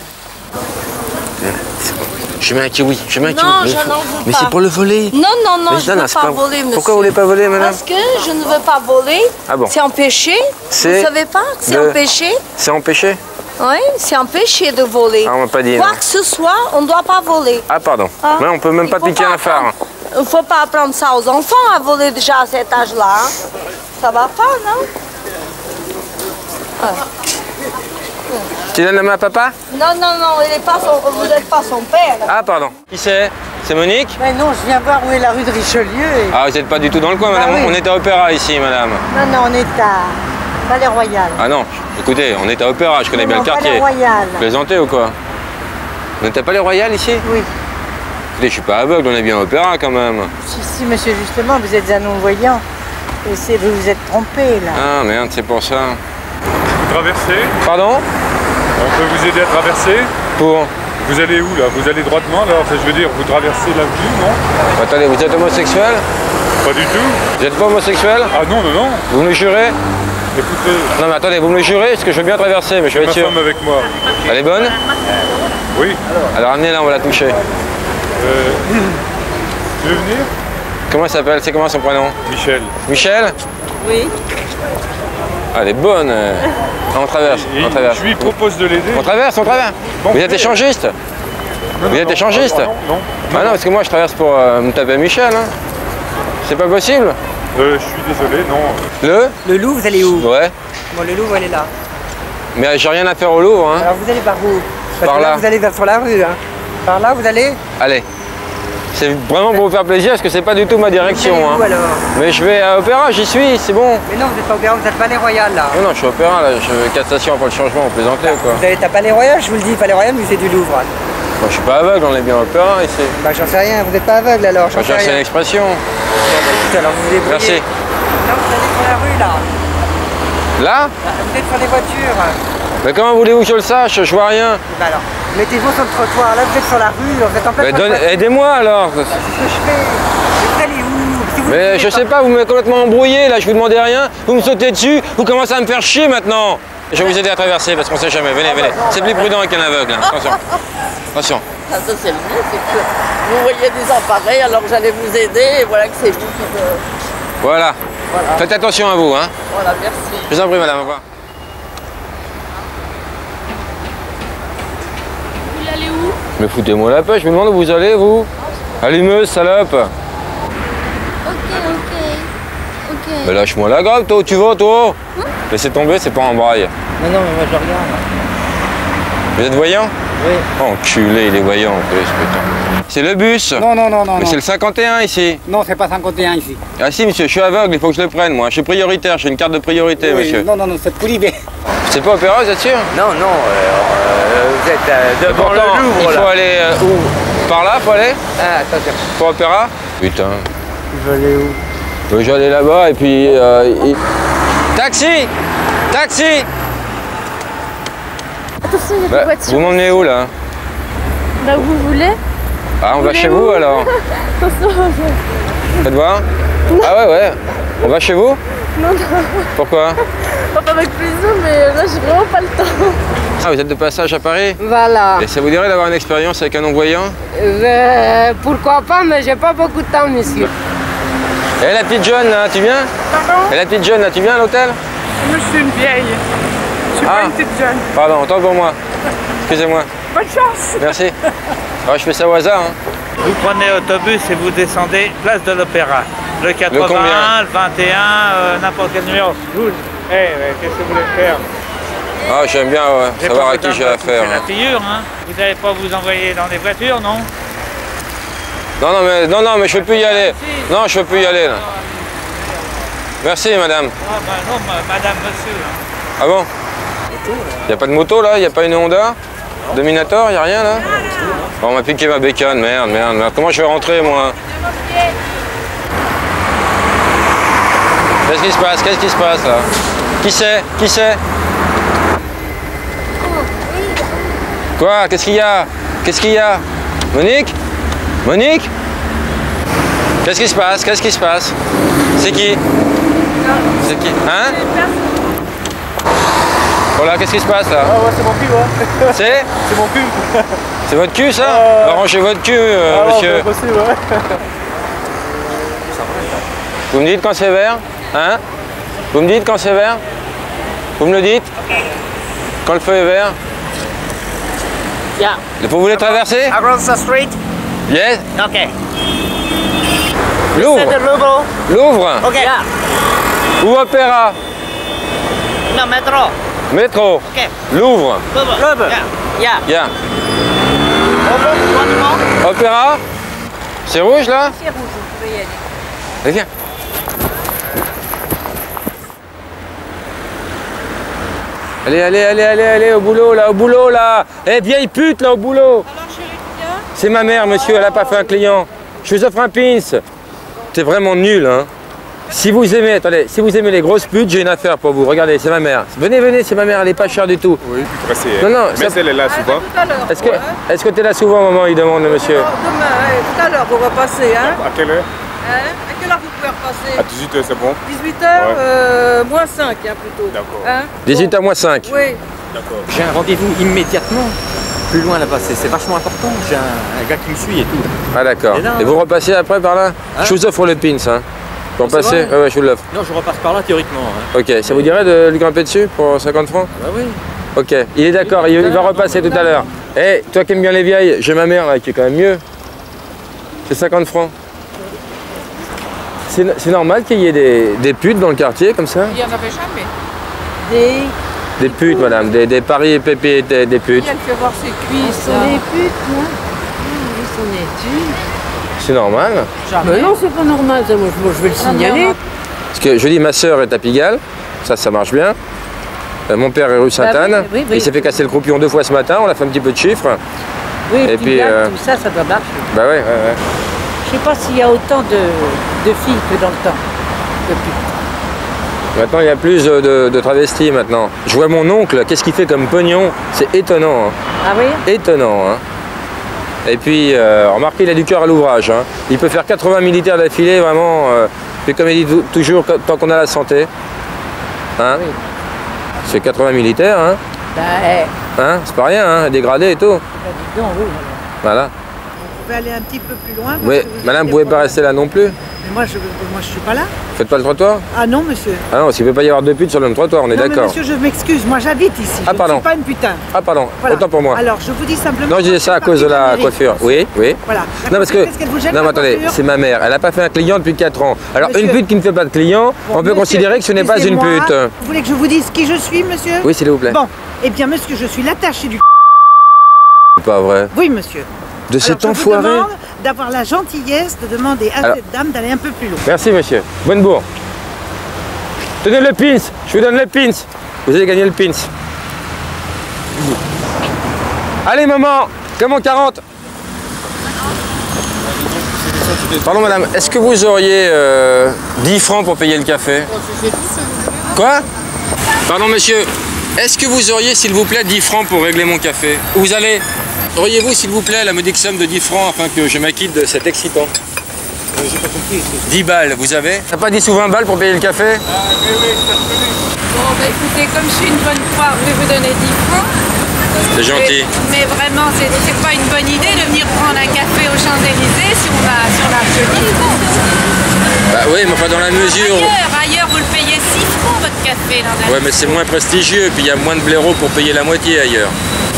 Je mets un kiwi. Je mets un kiwi. Non, Mais je faut- n'en veux Mais pas. c'est pour le voler. Non, non, non, Mais je non, ne non, veux c'est pas pas- voler, monsieur. Pourquoi vous voulez pas voler, madame? Parce que je ne veux pas voler. Ah bon. C'est un péché. C'est Vous savez pas que c'est de- un péché? C'est empêché? Oui, c'est un péché de voler. Ah, on m'a pas dit. Quoi non. que ce soit, on ne doit pas voler. Ah, pardon. Ah. Ouais, on peut même Il pas faut piquer pas un phare. Il ne faut pas apprendre ça aux enfants à voler déjà à cet âge-là. hein. Ça va pas, non? Ah. Tu donnes la main à papa? Non, non, non, il est pas son- vous n'êtes pas son père. Ah, pardon. Qui c'est? C'est Monique? Mais non, je viens voir où est la rue de Richelieu. et- Ah, vous n'êtes pas du tout dans le coin, Bah madame. oui. On est à Opéra ici, madame. Non, non, on est à Palais Royal. Ah non, écoutez, on est à Opéra, je connais Non, bien non, le quartier. Palais Royal. Vous plaisantez ou quoi? Vous n'êtes pas les Royal ici? Oui. Écoutez, je suis pas aveugle, on est bien à Opéra quand même. Si, si, monsieur, justement, vous êtes un non-voyant. Et c'est- vous vous êtes trompé, là. Ah merde, c'est pour ça. Traverser. Pardon? On peut vous aider à traverser. Pour? Vous allez où là? Vous allez droitement là? Enfin, je veux dire, vous traversez l'avenue, non? Attendez, vous êtes homosexuel? Pas du tout. Vous n'êtes pas homosexuel? Ah non, non, non. Vous me le jurez? Écoutez, Non mais attendez, vous me le jurez? Parce que je veux bien traverser, mais je j'ai vais ma être sûr. femme avec moi. Elle est bonne? Oui. Alors amenez-la, on va la toucher. Euh, tu veux venir? Comment elle s'appelle? C'est comment son prénom? Michel. Michel? Oui. Ah, elle est bonne. euh. Ah, on traverse, Et on traverse. je lui propose de l'aider. On traverse, on traverse. Bon, Vous êtes mais- échangiste? Non, Vous non, êtes non, échangiste? Non, non, non. Ah non, parce que moi je traverse pour euh, me taper Michel. Hein. C'est pas possible? Euh, je suis désolé, non. Le? Le loup, vous allez où? Ouais. Bon, le loup, elle est là. Mais j'ai rien à faire au Louvre. Hein. Alors, vous allez par où? Parce Par que là. Vous allez vers sur la rue, hein. Par là, vous allez? Allez. C'est vraiment pour vous faire plaisir parce que c'est pas du tout ma direction. Vous, hein. alors Mais je vais à Opéra, j'y suis, c'est bon. Mais non, vous n'êtes pas Opéra, vous êtes Palais Royal là. Non, non, je suis à Opéra, là. Je fais quatre stations après le changement, on plaisantait quoi. Vous êtes à Palais Royal, je vous le dis, Palais Royal, musée du Louvre. Moi, je suis pas aveugle, on est bien à Opéra ici. Bah j'en sais rien, vous n'êtes pas aveugle alors. Je cherche une expression. Alors vous vous débrouillez. Merci. Non, vous allez sur la rue là. Là? Vous êtes sur des voitures. Mais comment voulez-vous que je le sache? Je vois rien. Bah alors, mettez-vous sur le trottoir, là vous êtes sur la rue, vous êtes en plein. Mais donne... aidez-moi alors. C'est ce que je fais. Vous allez où? Si vous Mais je sais pas, vous m'avez complètement embrouillé là, je vous demandais rien, vous me sautez dessus, vous commencez à me faire chier maintenant. Je vais vous aider à traverser parce qu'on sait jamais, venez, venez. C'est plus prudent qu'un aveugle, hein. Attention. Attention. Ah, ça c'est le mieux, c'est que vous voyez désemparé, alors j'allais vous aider, et voilà que c'est vous qui me... Voilà. Voilà. Faites attention à vous, hein. Voilà, merci. Je vous en prie, madame, au revoir. Vous allez où? Mais foutez-moi la paix, je me demande où vous allez, vous. Allumeuse, salope. Ok, ok. Ok. Mais lâche-moi la grappe, toi, où tu vas, toi? Hein? Laissez tomber, c'est pas en braille. Non, non, mais moi je regarde. Vous êtes voyant? Oui. Enculé, il est voyant en plus, putain. C'est le bus? Non, non, non, non. Mais c'est le cinquante et un ici. Non, c'est pas cinquante et un ici. Ah si, monsieur, je suis aveugle, il faut que je le prenne, moi. Je suis prioritaire, j'ai une carte de priorité, Oui, monsieur. Non, non, non, c'est Poulibé. C'est pas Opéra, vous êtes sûr? Non, non, euh, vous êtes euh, devant Pourtant, le Louvre, il faut là. aller euh, où? Par là, faut aller? Ah, attention. Pour Opéra? Putain. Je vais aller où? Euh, je vais aller là-bas et puis... Euh, il... Taxi! Taxi! Attention, il y a Bah, des voitures. vous m'emmenez où, là? Là où vous voulez. Ah, on va chez vous, alors? Attention. Faites voir. Ah ouais, ouais. On va chez vous? Non, non. Pourquoi? Pas avec plaisir, mais là, j'ai vraiment pas le temps. Ah, vous êtes de passage à Paris? Voilà. Et ça vous dirait d'avoir une expérience avec un non-voyant? Euh, pourquoi pas, mais j'ai pas beaucoup de temps, monsieur. Et la petite jeune, là, tu viens? Pardon? Et la petite jeune, là, tu viens à l'hôtel? Moi, je suis une vieille. Je suis Ah. pas une petite jeune. Pardon, autant pour moi. Excusez-moi. Bonne chance. Merci. Alors, je fais ça au hasard, hein. Vous prenez l'autobus et vous descendez place de l'Opéra. Le quatre-vingt-un, le vingt et un, euh, n'importe quel numéro. Vous, eh, hey, qu'est-ce que vous voulez faire? Ah, j'aime bien ouais, savoir à qui j'ai affaire. C'est la figure, hein. Vous n'allez pas vous envoyer dans des voitures, non? Non, non, mais, non, non, mais je peux plus y aller. Non, je peux plus y aller, là. Merci, madame. Ah, bah non, ma- madame, monsieur. Hein. Ah bon? Il n'y a pas de moto, là? Il n'y a pas une Honda? Dominator? Il n'y a rien, là? Oh, on m'a piqué ma bécane, merde, merde, merde. Comment je vais rentrer, moi? Qu'est-ce qui se passe? Qu'est-ce qui se passe, là? Qui c'est? Qui c'est? Quoi? Qu'est-ce qu'il y a? Qu'est-ce qu'il y a? Monique? Monique? Qu'est-ce qui se passe? Qu'est-ce qui se passe? C'est qui? C'est qui? Hein? Voilà, qu'est-ce qui se passe là? Ah ouais, c'est mon cul, ouais. C'est? C'est mon cul. C'est votre cul ça? Euh... Arrangez votre cul, euh, ah, monsieur. C'est possible, ouais. Vous me dites quand c'est vert? Hein? Vous me dites quand c'est vert? Vous me le dites? Quand le feu est vert? Yeah. Vous voulez traverser? Across the street? Yes? Ok. Louvre? C'est de Louvre? Louvre? Ok. Yeah. Ou Opéra? Non, métro. Métro? Ok. Louvre? Louvre. Louvre. Yeah. Yeah. Louvre. Opéra? C'est rouge là? C'est rouge, vous pouvez y aller. Allez, viens. Allez, allez, allez, allez, allez, au boulot là, au boulot là. Eh, vieille pute là, au boulot. C'est ma mère, monsieur, elle a pas fait un client. Je vous offre un pins. C'est vraiment nul, hein. Si vous aimez, attendez, si vous aimez les grosses putes, j'ai une affaire pour vous. Regardez, c'est ma mère. Venez, venez, c'est ma mère, elle est pas chère du tout. Oui, puis passer. Non, non, mais ça... elle est là souvent. Est-ce que est-ce que tu es là souvent, maman, il demande le monsieur? Demain, tout à l'heure, vous repassez, hein? À quelle heure? Hein? À quelle heure vous pouvez repasser? À dix-huit heures, c'est bon. dix-huit heures, Ouais. euh, moins cinq, hein, plutôt. D'accord. Hein? dix-huit à moins cinq. Oui. D'accord. J'ai un rendez-vous immédiatement. Plus loin là-bas, c'est vachement important. J'ai un, un gars qui me suit et tout. Ah d'accord. Et là, Et vous repassez après par là? Hein? Je vous offre le pins, hein. Pour Non, c'est passer? vrai Ouais, ouais, je vous l'offre. Non, je repasse par là théoriquement. Hein. Ok, ça vous dirait de lui grimper dessus pour cinquante francs? Bah oui. Ok, il est d'accord, il, il va repasser tout à l'heure. Eh, toi qui aimes bien les vieilles, j'ai ma mère là qui est quand même mieux. C'est cinquante francs. C'est c'est normal qu'il y ait des, des putes dans le quartier comme ça? Il n'y en avait jamais. Des... Des putes, madame, des, des paris et pépés, des, des putes. Elle fait voir ses cuisses. Ils sont des putes, moi. Ils sont des putes. C'est normal. Mais non, c'est pas normal, ça. Moi, je, je vais le signaler. Parce que je dis, ma soeur est à Pigalle, ça, ça marche bien. Euh, mon père est rue Sainte-Anne, bah oui, oui, oui. Il s'est fait casser le croupion deux fois ce matin, on a fait un petit peu de chiffres. Oui, et puis euh... tout ça, ça doit marcher. Bah ouais, ouais, ouais. Je sais pas s'il y a autant de, de filles que dans le temps. Depuis. Maintenant, il y a plus de, de travestis maintenant. Je vois mon oncle, qu'est-ce qu'il fait comme pognon? C'est étonnant. Hein. Ah oui? Étonnant. Hein. Et puis, euh, remarquez, il a du cœur à l'ouvrage. Hein. Il peut faire quatre-vingts militaires d'affilée, vraiment. Euh, et comme il dit toujours, tant qu'on a la santé. Hein. Oui. C'est quatre-vingts militaires. Hein. Bah, hey. Hein, c'est pas rien, hein, dégradé et tout. Bah, dis donc, oui. Voilà. Vous pouvez aller un petit peu plus loin. Oui, madame, vous ne pouvez pas rester là non plus. Mais moi, je moi, je suis pas là. Vous faites pas le trottoir? Ah non, monsieur. Ah non, s'il ne peut pas y avoir deux putes sur le même trottoir, on est d'accord. Monsieur, je m'excuse, moi j'habite ici. Ah, je pardon. ne suis pas une putain. Ah, pardon, voilà. Autant pour moi. Alors, je vous dis simplement. Non, je disais ça à cause de la coiffure. Oui, oui. Voilà. La non, parce que. Vous gêne, non, mais attendez, c'est ma mère. Elle n'a pas fait un client depuis quatre ans. Alors, monsieur, une pute qui ne fait pas de client, bon, on peut monsieur, considérer que ce n'est pas une pute. Vous voulez que je vous dise qui je suis, monsieur? Oui, s'il vous plaît. Bon, eh bien, monsieur, je suis l'attaché du. C'est pas vrai. Oui, monsieur. De cet enfoiré. Je vous demande d'avoir la gentillesse de demander à Alors, cette dame d'aller un peu plus loin. Merci, monsieur. Bonne bourre. Tenez le pins. Je vous donne le pins. Vous allez gagner le pins. Allez, maman. Comment quarante? Pardon, madame. Est-ce que vous auriez euh, dix francs pour payer le café? Quoi? Pardon, monsieur. Est-ce que vous auriez, s'il vous plaît, dix francs pour régler mon café? Vous allez... Auriez-vous, s'il vous plaît, la modique somme de dix francs afin que je m'acquitte de cet excitant? euh, J'ai pas compris. dix balles, vous avez? T'as pas dix ou vingt balles pour payer le café? Ah, oui, oui, c'est absolu. Bon, bah écoutez, comme je suis une bonne foi, je vais vous donner dix francs. C'est gentil. Mais, mais vraiment, c'est pas une bonne idée de venir prendre un café aux Champs-Élysées si on a, si on a que dix francs. Bah oui, mais pas dans la mesure. Ailleurs, ailleurs, vous le payez six francs votre café. Là, ouais, mais c'est moins prestigieux, puis il y a moins de blaireaux pour payer la moitié ailleurs.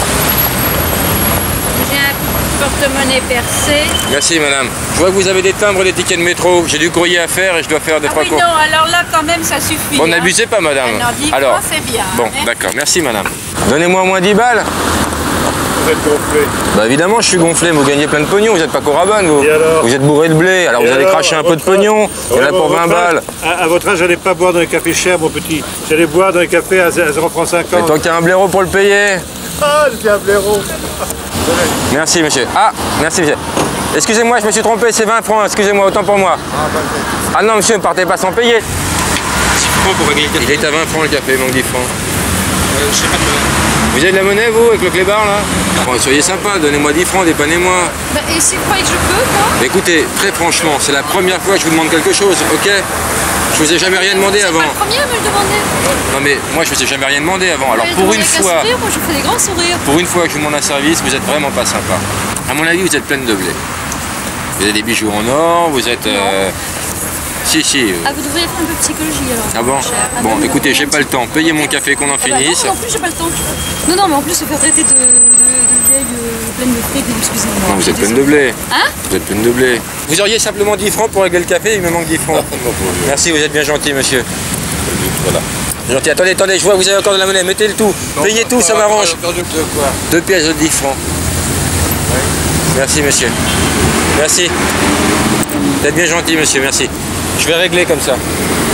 Porte-monnaie percé. Merci madame. Je vois que vous avez des timbres, des tickets de métro. J'ai du courrier à faire et je dois faire des ah trois oui, cours. non, alors là quand même ça suffit. Bon, n'abusez pas madame. Alors, dix alors francs, c'est bien. Bon, d'accord, merci madame. Donnez-moi au moins dix balles. Vous êtes gonflé. Bah évidemment je suis gonflé, vous gagnez plein de pognon, vous n'êtes pas Corabane vous. Vous êtes bourré de blé, alors et vous allez alors, cracher un peu de pognon, il y en a pour vingt balles. À, à votre âge, j'allais pas boire dans un café cher mon petit, j'allais boire dans un café à zéro francs cinquante. Mais tant qu'il y a un blaireau pour le payer. Ah, j'ai un blaireau. Merci monsieur. Ah, merci monsieur. Excusez-moi, je me suis trompé, c'est vingt francs, excusez-moi, autant pour moi. Ah non monsieur, ne partez pas sans payer. six francs pour régler le café. Il est à vingt francs le café, donc dix francs. Euh, je sais pas de monnaie. Vous avez de la monnaie vous, avec le clébard là? Bon, soyez sympa, donnez-moi dix francs, dépannez-moi. Bah, et si vous croyez que je peux, quoi? Bah, écoutez, très franchement, c'est la première fois que je vous demande quelque chose, ok? Je vous ai jamais rien demandé avant. C'est pas le premier à me le demander. Non mais moi je vous ai jamais rien demandé avant. Alors pour une fois, sourire, moi je fais des grands sourires. Pour une fois que je vous demande un service, vous êtes vraiment pas sympa. À mon avis, vous êtes pleine de blé. Vous avez des bijoux en or, vous êtes... Euh... Si, si. Ah, vous devriez faire un peu de psychologie alors. Ah bon? Ah, bon, écoutez, j'ai pas le temps. Payez mon café qu'on en ah finisse. Bah non, en plus j'ai pas le temps. Non, non, mais en plus se faire traiter de, de, de vieille euh, pleine de fric, excusez-moi. Non, vous êtes pleine de blé. Hein? Vous êtes pleine de blé. Vous auriez simplement dix francs pour régler le café, il me manque dix francs. Merci, vous êtes bien gentil, monsieur. Voilà. Gentil. Attendez, attendez, je vois que vous avez encore de la monnaie. Mettez le tout. Non, payez tout, ça m'arrange. Deux pièces de dix francs. Oui. Merci, monsieur. Merci. Vous êtes bien gentil, monsieur, merci. Je vais régler comme ça.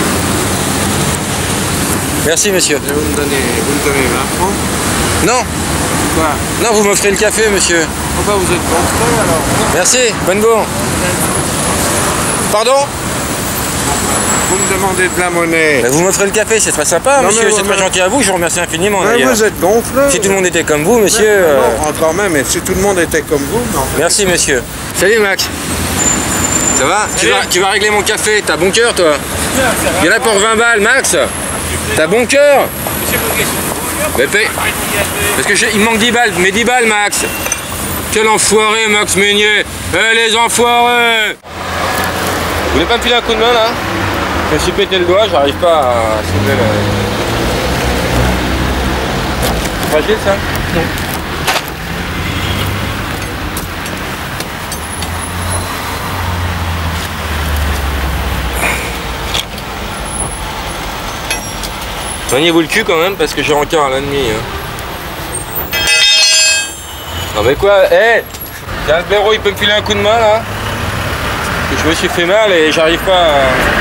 Merci, monsieur. Vous me donnez, vous me donnez vingt francs? Non. Quoi? Non, vous m'offrez le café, monsieur. Pourquoi vous êtes gonflé alors? Merci, bonne bourre. Pardon? Vous me demandez de la monnaie. Mais vous m'offrez le café, c'est très sympa, non, monsieur, c'est très gentil à vous, je vous remercie infiniment. Mais vous êtes gonflé. Si tout le monde était comme vous, monsieur... Mais, mais non, encore même, mais si tout le monde était comme vous... Mais en fait, merci, monsieur. Salut, Max. Ça va? Tu vas, tu vas régler mon café, t'as bon cœur, toi? Il y en a pour vingt balles, Max. T'as bon cœur? Mais paye. Parce que je... il me manque dix balles, mais dix balles, Max. Quel enfoiré, Max Meunier. Eh, les enfoirés. Vous voulez pas me filer un coup de main, là? Je me suis pété le doigt, j'arrive pas à soulever le... Fragile, ça? Non. Soignez-vous le cul quand même parce que j'ai encore à l'ennemi. Hein. Non mais quoi? Eh hey, y'a un blaireau, il peut me filer un coup de main là? je me suis fait mal et j'arrive pas à...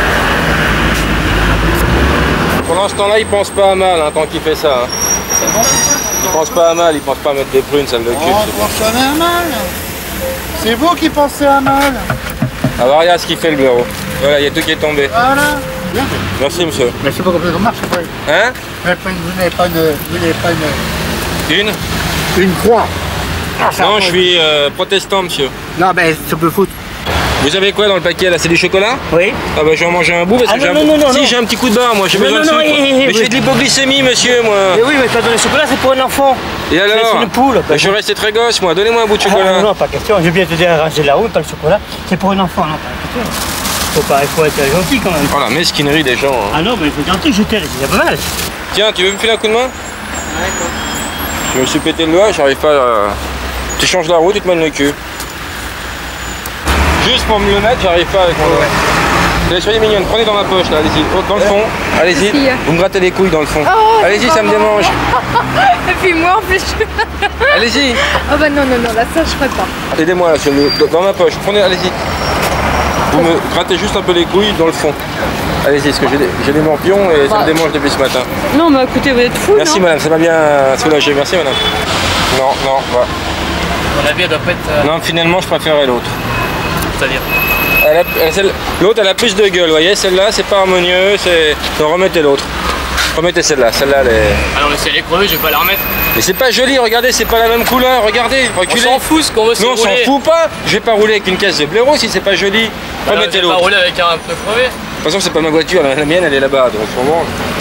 Pendant ce temps-là, il pense pas à mal, hein, tant qu'il fait ça. Hein. C'est bon? Il pense pas à mal, il pense pas à mettre des prunes, ça le occupe. Oh, pense à mal. C'est vous qui pensez à mal. Ah bah regarde ce qu'il fait le blaireau. Voilà, il y a tout qui est tombé. Voilà. Bien. Merci monsieur. Mais je sais pas comment ça marche après. Hein? Vous n'avez pas une... Vous n'avez pas une... Une? Une croix. Ah, non, je suis euh, protestant monsieur. Non, ben ça peut foutre. Vous avez quoi dans le paquet là? C'est du chocolat? Oui. Ah bah je vais en manger un bout parce ah, que j'ai un... non, non, non, si non. j'ai un petit coup de barre, moi j'ai besoin non, de non, sucre. hé, hé, hé, mais oui. j'ai de l'hypoglycémie monsieur moi. Mais oui, mais t'as donné le chocolat, c'est pour un enfant. Et alors? C'est une poule. Mais je suis resté très gosse moi, donnez-moi un bout de chocolat. Ah, non, non, pas question, j'ai bien te dire ranger la route, pas le chocolat. C'est pour un enfant, non, pas question. Faut pas, il faut être gentil quand même. Oh la mesquinerie des gens. Hein. Ah non, mais il faut gentil, je t'aide, c'est pas mal. Tiens, tu veux me filer un coup de main? Ouais, quoi. Je me suis pété le doigt, j'arrive pas à... Tu changes la route, tu te mènes le cul. Juste pour me le mettre, j'arrive pas avec mon doigt. Allez, soyez mignonne, prenez dans ma poche là, allez-y, dans le fond, allez-y, vous me grattez les couilles dans le fond. Oh, allez-y, ça me démange. Et puis moi en plus je... Allez-y. Oh bah non, non, non, là ça je ferai pas. Aidez-moi là, sur le... dans ma poche, prenez, allez-y. Vous me grattez juste un peu les couilles dans le fond. Allez-y, parce que j'ai des, des morpions et ça me démange depuis ce matin. Non mais écoutez, vous êtes fou. Merci non madame, ça m'a bien soulagé, merci madame. Non, non, voilà. Mon avis, elle doit pas être... Euh... Non, finalement, je préférais l'autre. C'est-à-dire l'autre, elle a plus de gueule, vous voyez, celle-là, c'est pas harmonieux, c'est... Non, remettez l'autre. Remettez celle-là, celle-là, elle est... Alors, mais si elle est crevée, je vais pas la remettre. Mais c'est pas joli, regardez, c'est pas la même couleur, regardez, reculez. On s'en fout ce qu'on veut se rouler. Non, on s'en fout pas. Je vais pas rouler avec une caisse de blaireau si c'est pas joli. Remettez l'autre. Je vais pas rouler avec un pneu crevé. De toute façon, c'est pas ma voiture, la mienne, elle est là-bas, donc vraiment...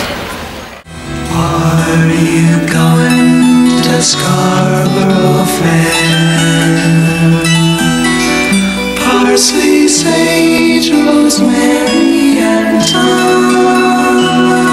Are you going to Scarborough Fair? Parsley, sage, rosemary and thyme.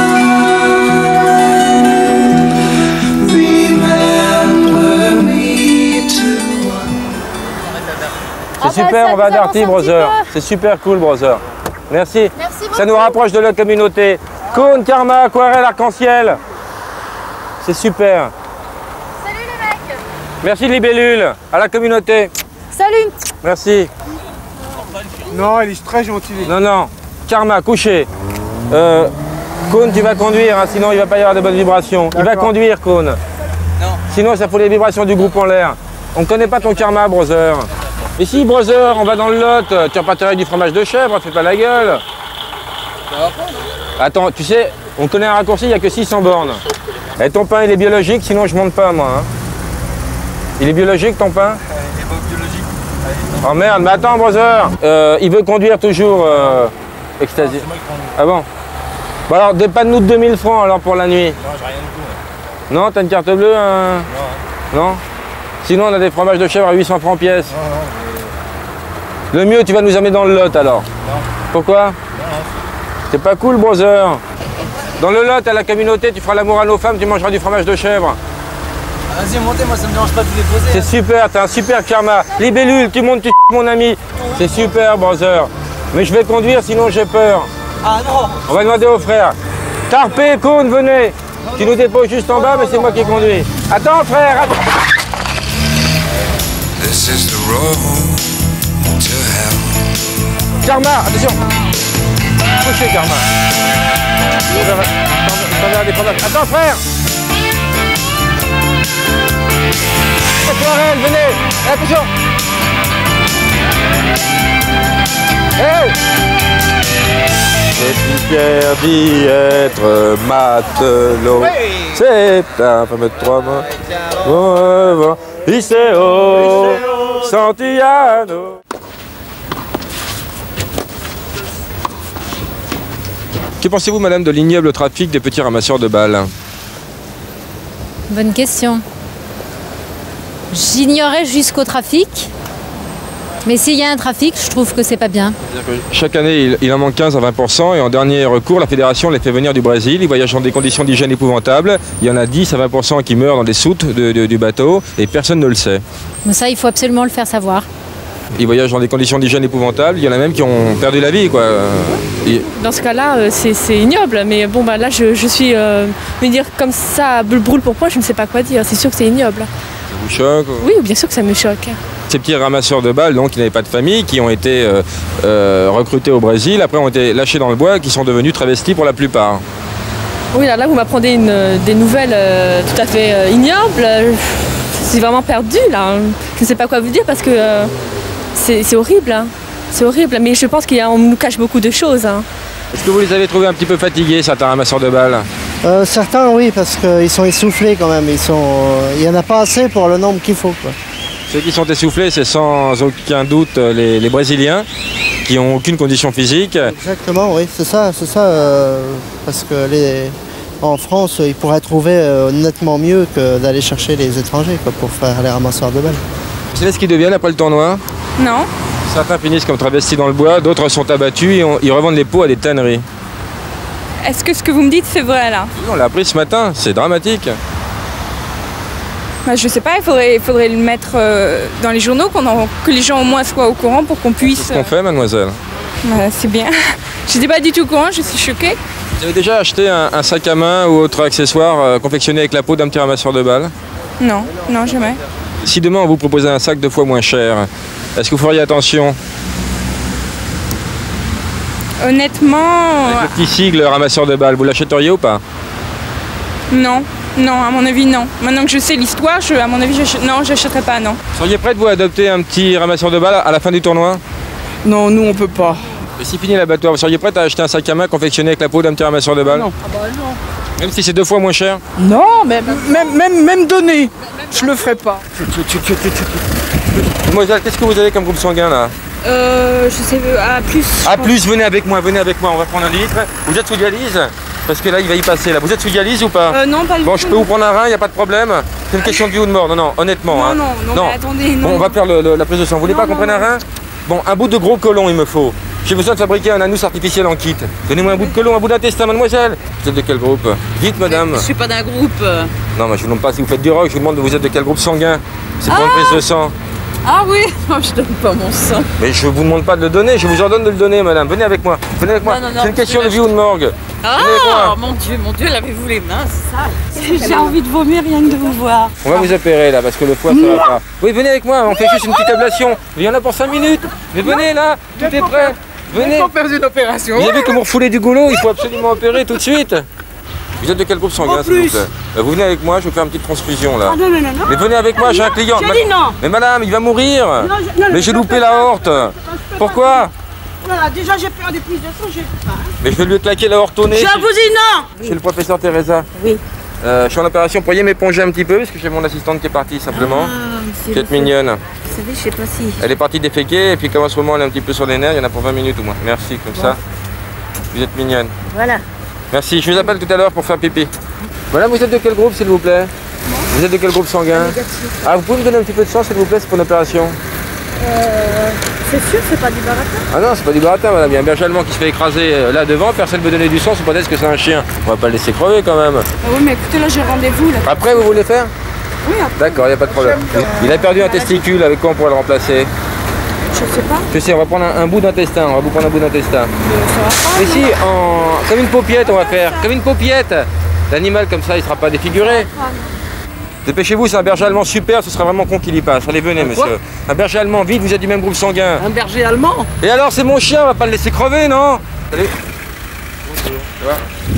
Remember me to... C'est super, on va à Darty, brother. C'est super cool, brother. Merci. Merci beaucoup. Ça nous rapproche de la communauté. Cône, karma, aquarelle, arc-en-ciel. C'est super. Salut les mecs. Merci Libellule, à la communauté. Salut. Merci. Non, elle est très gentille. Non, non. Karma, couché. Euh, Cône, tu vas conduire, hein, sinon il va pas y avoir de bonnes vibrations. Il va conduire, Cône. Non. Sinon, ça fout les vibrations du groupe en l'air. On connaît pas ton karma, brother. Et si, brother, on va dans le Lot, tu vas pas tirer du fromage de chèvre, fais pas la gueule. Ça va pas, non? Attends, tu sais, on connaît un raccourci, il n'y a que six cents bornes. Et ton pain, il est biologique, sinon je monte pas, moi. Hein. Il est biologique, ton pain? Il est pas biologique. Oh merde, mais attends, brother. Euh, il veut conduire toujours, euh, Ecstasy. Ah bon? Bon alors, dépanne-nous de deux mille francs, alors, pour la nuit. Non, j'ai rien du tout. Non, t'as une carte bleue? Hein? Non. Non? Sinon, on a des fromages de chèvre à huit cents francs pièce. Non, non, mais... Le mieux, tu vas nous amener dans le Lot, alors. Non. Pourquoi? Non. C'est pas cool, brother. Dans le Lot, à la communauté, tu feras l'amour à nos femmes, tu mangeras du fromage de chèvre. Ah, vas-y, montez, moi ça me dérange pas de vous déposer. C'est hein. super, t'as un super karma. Libellule, tu montes, tu mon ami. C'est super, brother. Mais je vais conduire, sinon j'ai peur. Ah non. On va demander aux frères. Tarpé, Cône, venez. Tu nous déposes juste en bas, mais c'est moi qui conduis. Attends, frère, attends. This is the road to hell. Karma, attention. Couchez, Karma. Attends, frère. Florel, venez. Attention. Hey. C'est interdit être matelot. C'est un fameux trois mots. Bon, bon. Iseo, Santillano. Que pensez-vous, madame, de l'ignoble trafic des petits ramasseurs de balles? Bonne question. J'ignorais jusqu'au trafic, mais s'il y a un trafic, je trouve que c'est pas bien. Chaque année, il, il en manque quinze à vingt pour cent et en dernier recours, la fédération les fait venir du Brésil. Ils voyagent dans des conditions d'hygiène épouvantables. Il y en a dix à vingt pour cent qui meurent dans des soutes de, de, du bateau et personne ne le sait. Mais ça, il faut absolument le faire savoir. Ils voyagent dans des conditions d'hygiène épouvantables. Il y en a même qui ont perdu la vie, quoi. Et... Dans ce cas-là, euh, c'est ignoble. Mais bon, bah là, je, je suis... Euh, me dire comme ça brûle pour moi, je ne sais pas quoi dire. C'est sûr que c'est ignoble. Ça vous choque? Oui, bien sûr que ça me choque. ces petits ramasseurs de balles, donc, qui n'avaient pas de famille, qui ont été euh, euh, recrutés au Brésil, après ont été lâchés dans le bois, qui sont devenus travestis pour la plupart. Oui, là, là vous m'apprenez une, des nouvelles euh, tout à fait euh, ignobles. Je suis vraiment perdue, là. Je ne sais pas quoi vous dire parce que euh, c'est horrible. Hein. C'est horrible, mais je pense qu'on nous cache beaucoup de choses. Hein. Est-ce que vous les avez trouvés un petit peu fatigués, certains ramasseurs de balles? euh, Certains, oui, parce qu'ils sont essoufflés quand même. Ils sont, euh, il n'y en a pas assez pour le nombre qu'il faut, quoi. Ceux qui sont essoufflés, c'est sans aucun doute les, les Brésiliens, qui n'ont aucune condition physique. Exactement, oui, c'est ça, c'est ça. Euh, parce que les, en France, ils pourraient trouver euh, nettement mieux que d'aller chercher les étrangers, quoi, pour faire les ramasseurs de balles. Vous savez ce qu'ils deviennent après le tournoi? Non. Certains finissent comme travestis dans le bois, d'autres sont abattus et on, ils revendent les peaux à des tanneries. Est-ce que ce que vous me dites, c'est vrai, là? On l'a appris ce matin, c'est dramatique. Bah, je sais pas, il faudrait, il faudrait le mettre euh, dans les journaux, qu'on en, que les gens au moins soient au courant pour qu'on puisse... C'est ce qu'on fait, mademoiselle. Bah, c'est bien. Je n'étais pas du tout au courant, je suis choquée. Vous avez déjà acheté un, un sac à main ou autre accessoire euh, confectionné avec la peau d'un petit ramasseur de balles? Non, non, jamais. Si demain on vous proposait un sac deux fois moins cher, est-ce que vous feriez attention? Honnêtement... Avec le petit sigle ramasseur de balles, vous l'achèteriez ou pas? Non. Non, à mon avis, non. Maintenant que je sais l'histoire, je, à mon avis, non, j'achèterai pas, non. Seriez prête, vous, à adopter un petit ramasseur de balles à la fin du tournoi? Non, nous, on peut pas. Et si fini l'abattoir, vous seriez prête à acheter un sac à main confectionné avec la peau d'un petit ramasseur de balles? Non. Ah bah non. Même si c'est deux fois moins cher? Non, mais même, même, même donné, je le ferai pas. Mademoiselle, qu'est-ce que vous avez comme groupe sanguin, là? Euh, je sais, A plus. A plus, venez avec moi, venez avec moi, on va prendre un litre. Vous êtes sous dialyse? Parce que là, il va y passer. Là, vous êtes sous dialyse ou pas? Euh, non, pas du tout. Bon, je peux vous prendre un rein, il n'y a pas de problème. C'est une question de vie ou de mort. Non, non, honnêtement. Non, hein. non, non, non, mais attendez, non. Bon, on va faire le, le, la prise de sang. Vous voulez pas qu'on prenne un rein? Bon, un bout de gros côlon, il me faut. J'ai besoin de fabriquer un anus artificiel en kit. Donnez-moi un bout de côlon, un bout d'intestin, mademoiselle. Vous êtes de quel groupe? Dites, madame. Je suis pas d'un groupe. Non, mais je vous demande pas si vous faites du rock, je vous demande vous êtes de quel groupe sanguin. C'est pour Ah une prise de sang. Ah oui, je donne pas mon sang. Mais je vous demande pas de le donner, je vous ordonne de le donner, madame. Venez avec moi. Venez avec moi. C'est une question de vie ou de morgue. Ah, mon Dieu, mon Dieu, lavez-vous les mains, c'est ça. J'ai envie de vomir rien que de vous voir. On va vous opérer là parce que le foie ça va pas. Oui, venez avec moi, on fait juste une petite ablation. Il y en a pour cinq minutes. Mais venez là, tout est prêt. Venez. Il faut faire une opération. Vous avez vu comment vous refoulez du goulot, il faut absolument opérer tout de suite. Vous êtes de quel groupe sanguin, s'il vous plaît? Vous venez avec moi, je vais faire une petite transfusion là. Ah, non, non, non, non. Mais venez avec moi, j'ai un client. J'ai dit non. Mais madame, il va mourir. Non, je- non, Mais je j'ai peux loupé pas. la horte. Non, Pourquoi? là, déjà j'ai peur des prises de sang, j'ai pas. Mais je vais lui claquer la horte au nez. Je vous dis non. Chez le professeur Teresa. Oui. Euh, je suis en opération, pourriez m'éponger un petit peu parce que j'ai mon assistante qui est partie simplement. monsieur, Qui est monsieur. mignonne. Vous savez, je sais pas si... Elle est partie déféquer et puis comme en ce moment elle est un petit peu sur les nerfs, il y en a pour vingt minutes ou moins. Merci, comme ça. Vous êtes mignonne. Voilà. Merci, je vous appelle tout à l'heure pour faire pipi. Voilà, vous êtes de quel groupe s'il vous plaît? Vous êtes de quel groupe sanguin? Ah, vous pouvez me donner un petit peu de sang s'il vous plaît, c'est pour une opération? Euh, c'est sûr, c'est pas du baratin. Ah non, c'est pas du baratin madame, il y a un berger allemand qui se fait écraser euh, là devant, personne ne veut donner du sang, c'est peut-être que c'est un chien. On va pas le laisser crever quand même. Ah oui, mais écoutez, là, j'ai rendez-vous, là. Après, vous voulez faire? Oui, après. D'accord, il n'y a pas de problème. Il a perdu un testicule, avec quoi on pourrait le remplacer? Je sais pas. Je sais, on va prendre un, un bout d'intestin, on va vous prendre un bout d'intestin. Ça va pas, Mais non si, en... comme une paupiette on va faire, comme une paupiette. L'animal comme ça, il sera pas défiguré. Dépêchez-vous, c'est un berger allemand super, ce serait vraiment con qu'il y passe. Allez, venez, monsieur. Un berger allemand, vite, vous êtes du même groupe sanguin. Un berger allemand? Et alors, c'est mon chien, on va pas le laisser crever, non? Allez. Ça va?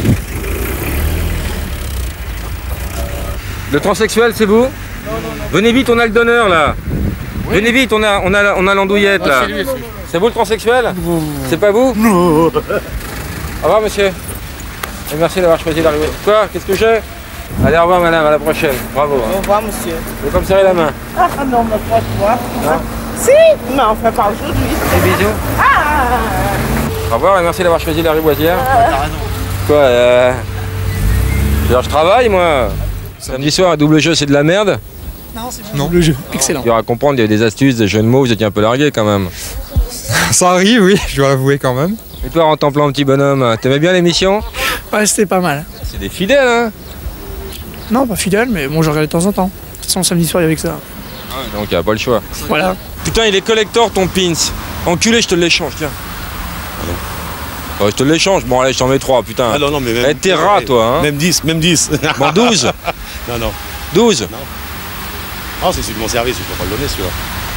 Le transsexuel, c'est vous? Non, non, non. Venez vite, on a le donneur, là. Oui. Venez vite, on a, on a, on a l'andouillette, ah, là. C'est vous le transsexuel? C'est pas vous? Non. Au revoir, monsieur. Et merci d'avoir choisi d'arriver. Quoi? Qu'est-ce que j'ai? Allez, au revoir, madame, à la prochaine. Bravo. Au revoir, monsieur. Vous pouvez me serrer la main? Ah non, mais pas toi. Non? Si, mais enfin pas aujourd'hui. Des bisous. Ah. Au revoir et merci d'avoir choisi la Riboisière. Ah. T'as raison. Quoi euh... Alors, je travaille, moi. Samedi soir, un double jeu, c'est de la merde? Non, c'est bon. Le jeu, excellent. Il y aura à comprendre, il y a des astuces, des jeux de mots, vous étiez un peu largué quand même. Ça arrive, oui, je dois l'avouer quand même. Et toi, en templant, petit bonhomme, t'aimais bien l'émission? Ouais, c'était pas mal. C'est des fidèles, hein? Non, pas fidèle, mais bon, je regarde de temps en temps. De toute façon, samedi soir, il y avait que ça. Ah, donc, il n'y a pas le choix. Voilà. Putain, il est collector ton pins. Enculé, je te l'échange, tiens. Oh, je te l'échange. Bon, allez, je t'en mets trois, putain. Ah non, non, mais même. Eh, t'es rat, toi, hein? Même dix, même dix. Bon, douze. Non, non. douze. Non. Ah, c'est celui de mon service, je peux pas le donner, celui-là.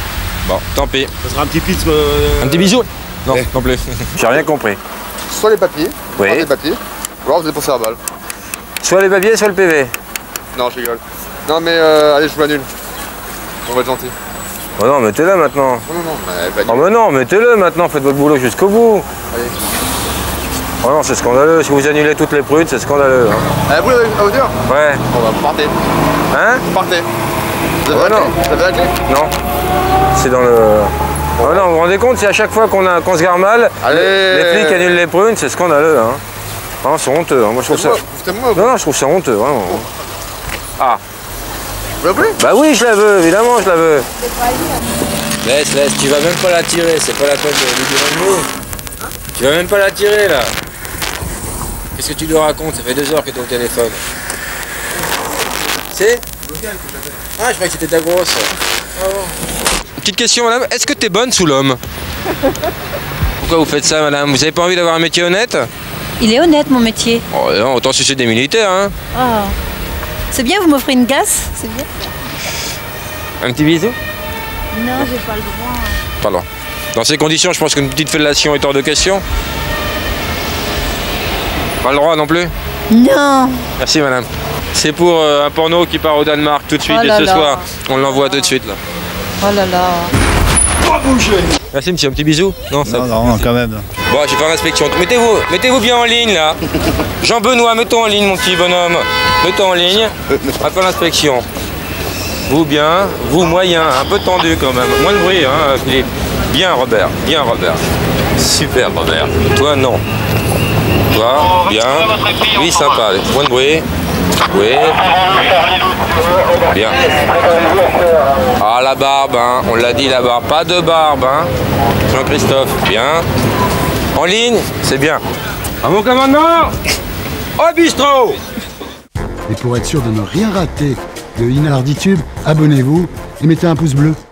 Bon, tant pis. Ça sera un petit pitch. Euh... Un petit bisou? Non, ouais. Non plus. J'ai rien compris. Soit les papiers, oui. les papiers, ou alors vous dépensez la balle. Soit les papiers, soit le P V. Non, je rigole. Non mais euh, allez, je m'annule. On va être gentil. Oh non, mettez-le maintenant. Non, non, non, mais oh mais non, mettez-le maintenant, faites votre boulot jusqu'au bout. Allez. Oh non, c'est scandaleux. Si vous annulez toutes les prudes, c'est scandaleux. Hein. Ah, vous l'avez à hauteur? Ouais. Bon bah, partez. Hein? Partez. Vous avez, oh, la, non. Clé vous avez la clé? Non. C'est dans le... Oh non, vous vous rendez compte, si à chaque fois qu'on qu se gare mal, allez. Les flics annulent les prunes, c'est scandaleux. Hein. Oh, c'est honteux. Hein. Moi, je trouve ça... Moi, non, non, je trouve ça honteux, vraiment. Oh. Ah. Vous la voulez? Bah oui, je la veux, évidemment, je la veux. Laisse, laisse, tu vas même pas la tirer, c'est pas la peine de lui dire un mot. Hein? Tu vas même pas la tirer, là. Qu'est-ce que tu lui racontes? Ça fait deux heures que tu es au téléphone. C'est? Ah, je croyais que c'était ta grosse. Oh. Petite question, madame, est-ce que tu es bonne sous l'homme? Pourquoi vous faites ça, madame? Vous avez pas envie d'avoir un métier honnête? Il est honnête, mon métier. Oh non, autant si c'est des militaires, hein. Oh. C'est bien, vous m'offrez une glace, c'est bien. Un petit bisou? Non, j'ai pas le droit. Pas le droit. Dans ces conditions, je pense qu'une petite fellation est hors de question. Pas le droit non plus? Non. Merci, madame. C'est pour euh, un porno qui part au Danemark tout de suite, oh et ce là. soir, on l'envoie oh tout de suite, là. Oh là là. Oh, bouger. Merci, monsieur, un petit bisou? Non, ça... non, non, non, quand même. Bon, j'ai pas l'inspection. Mettez-vous mettez-vous bien en ligne, là. Jean-Benoît, mets-toi en ligne, mon petit bonhomme. Mets-toi en ligne. À faire l'inspection. Vous bien, vous moyen, un peu tendu quand même. Moins de bruit, hein, Philippe. Bien, Robert, bien, Robert. Super, Robert. Toi, non. Toi, bien. Oui, sympa. Moins de bruit. Oui. Bien. Ah, la barbe, hein. On l'a dit, la barbe. Pas de barbe, hein. Jean-Christophe, bien. En ligne, c'est bien. À mon commandement, au bistrot. Et pour être sûr de ne rien rater de Inalarditube, abonnez-vous et mettez un pouce bleu.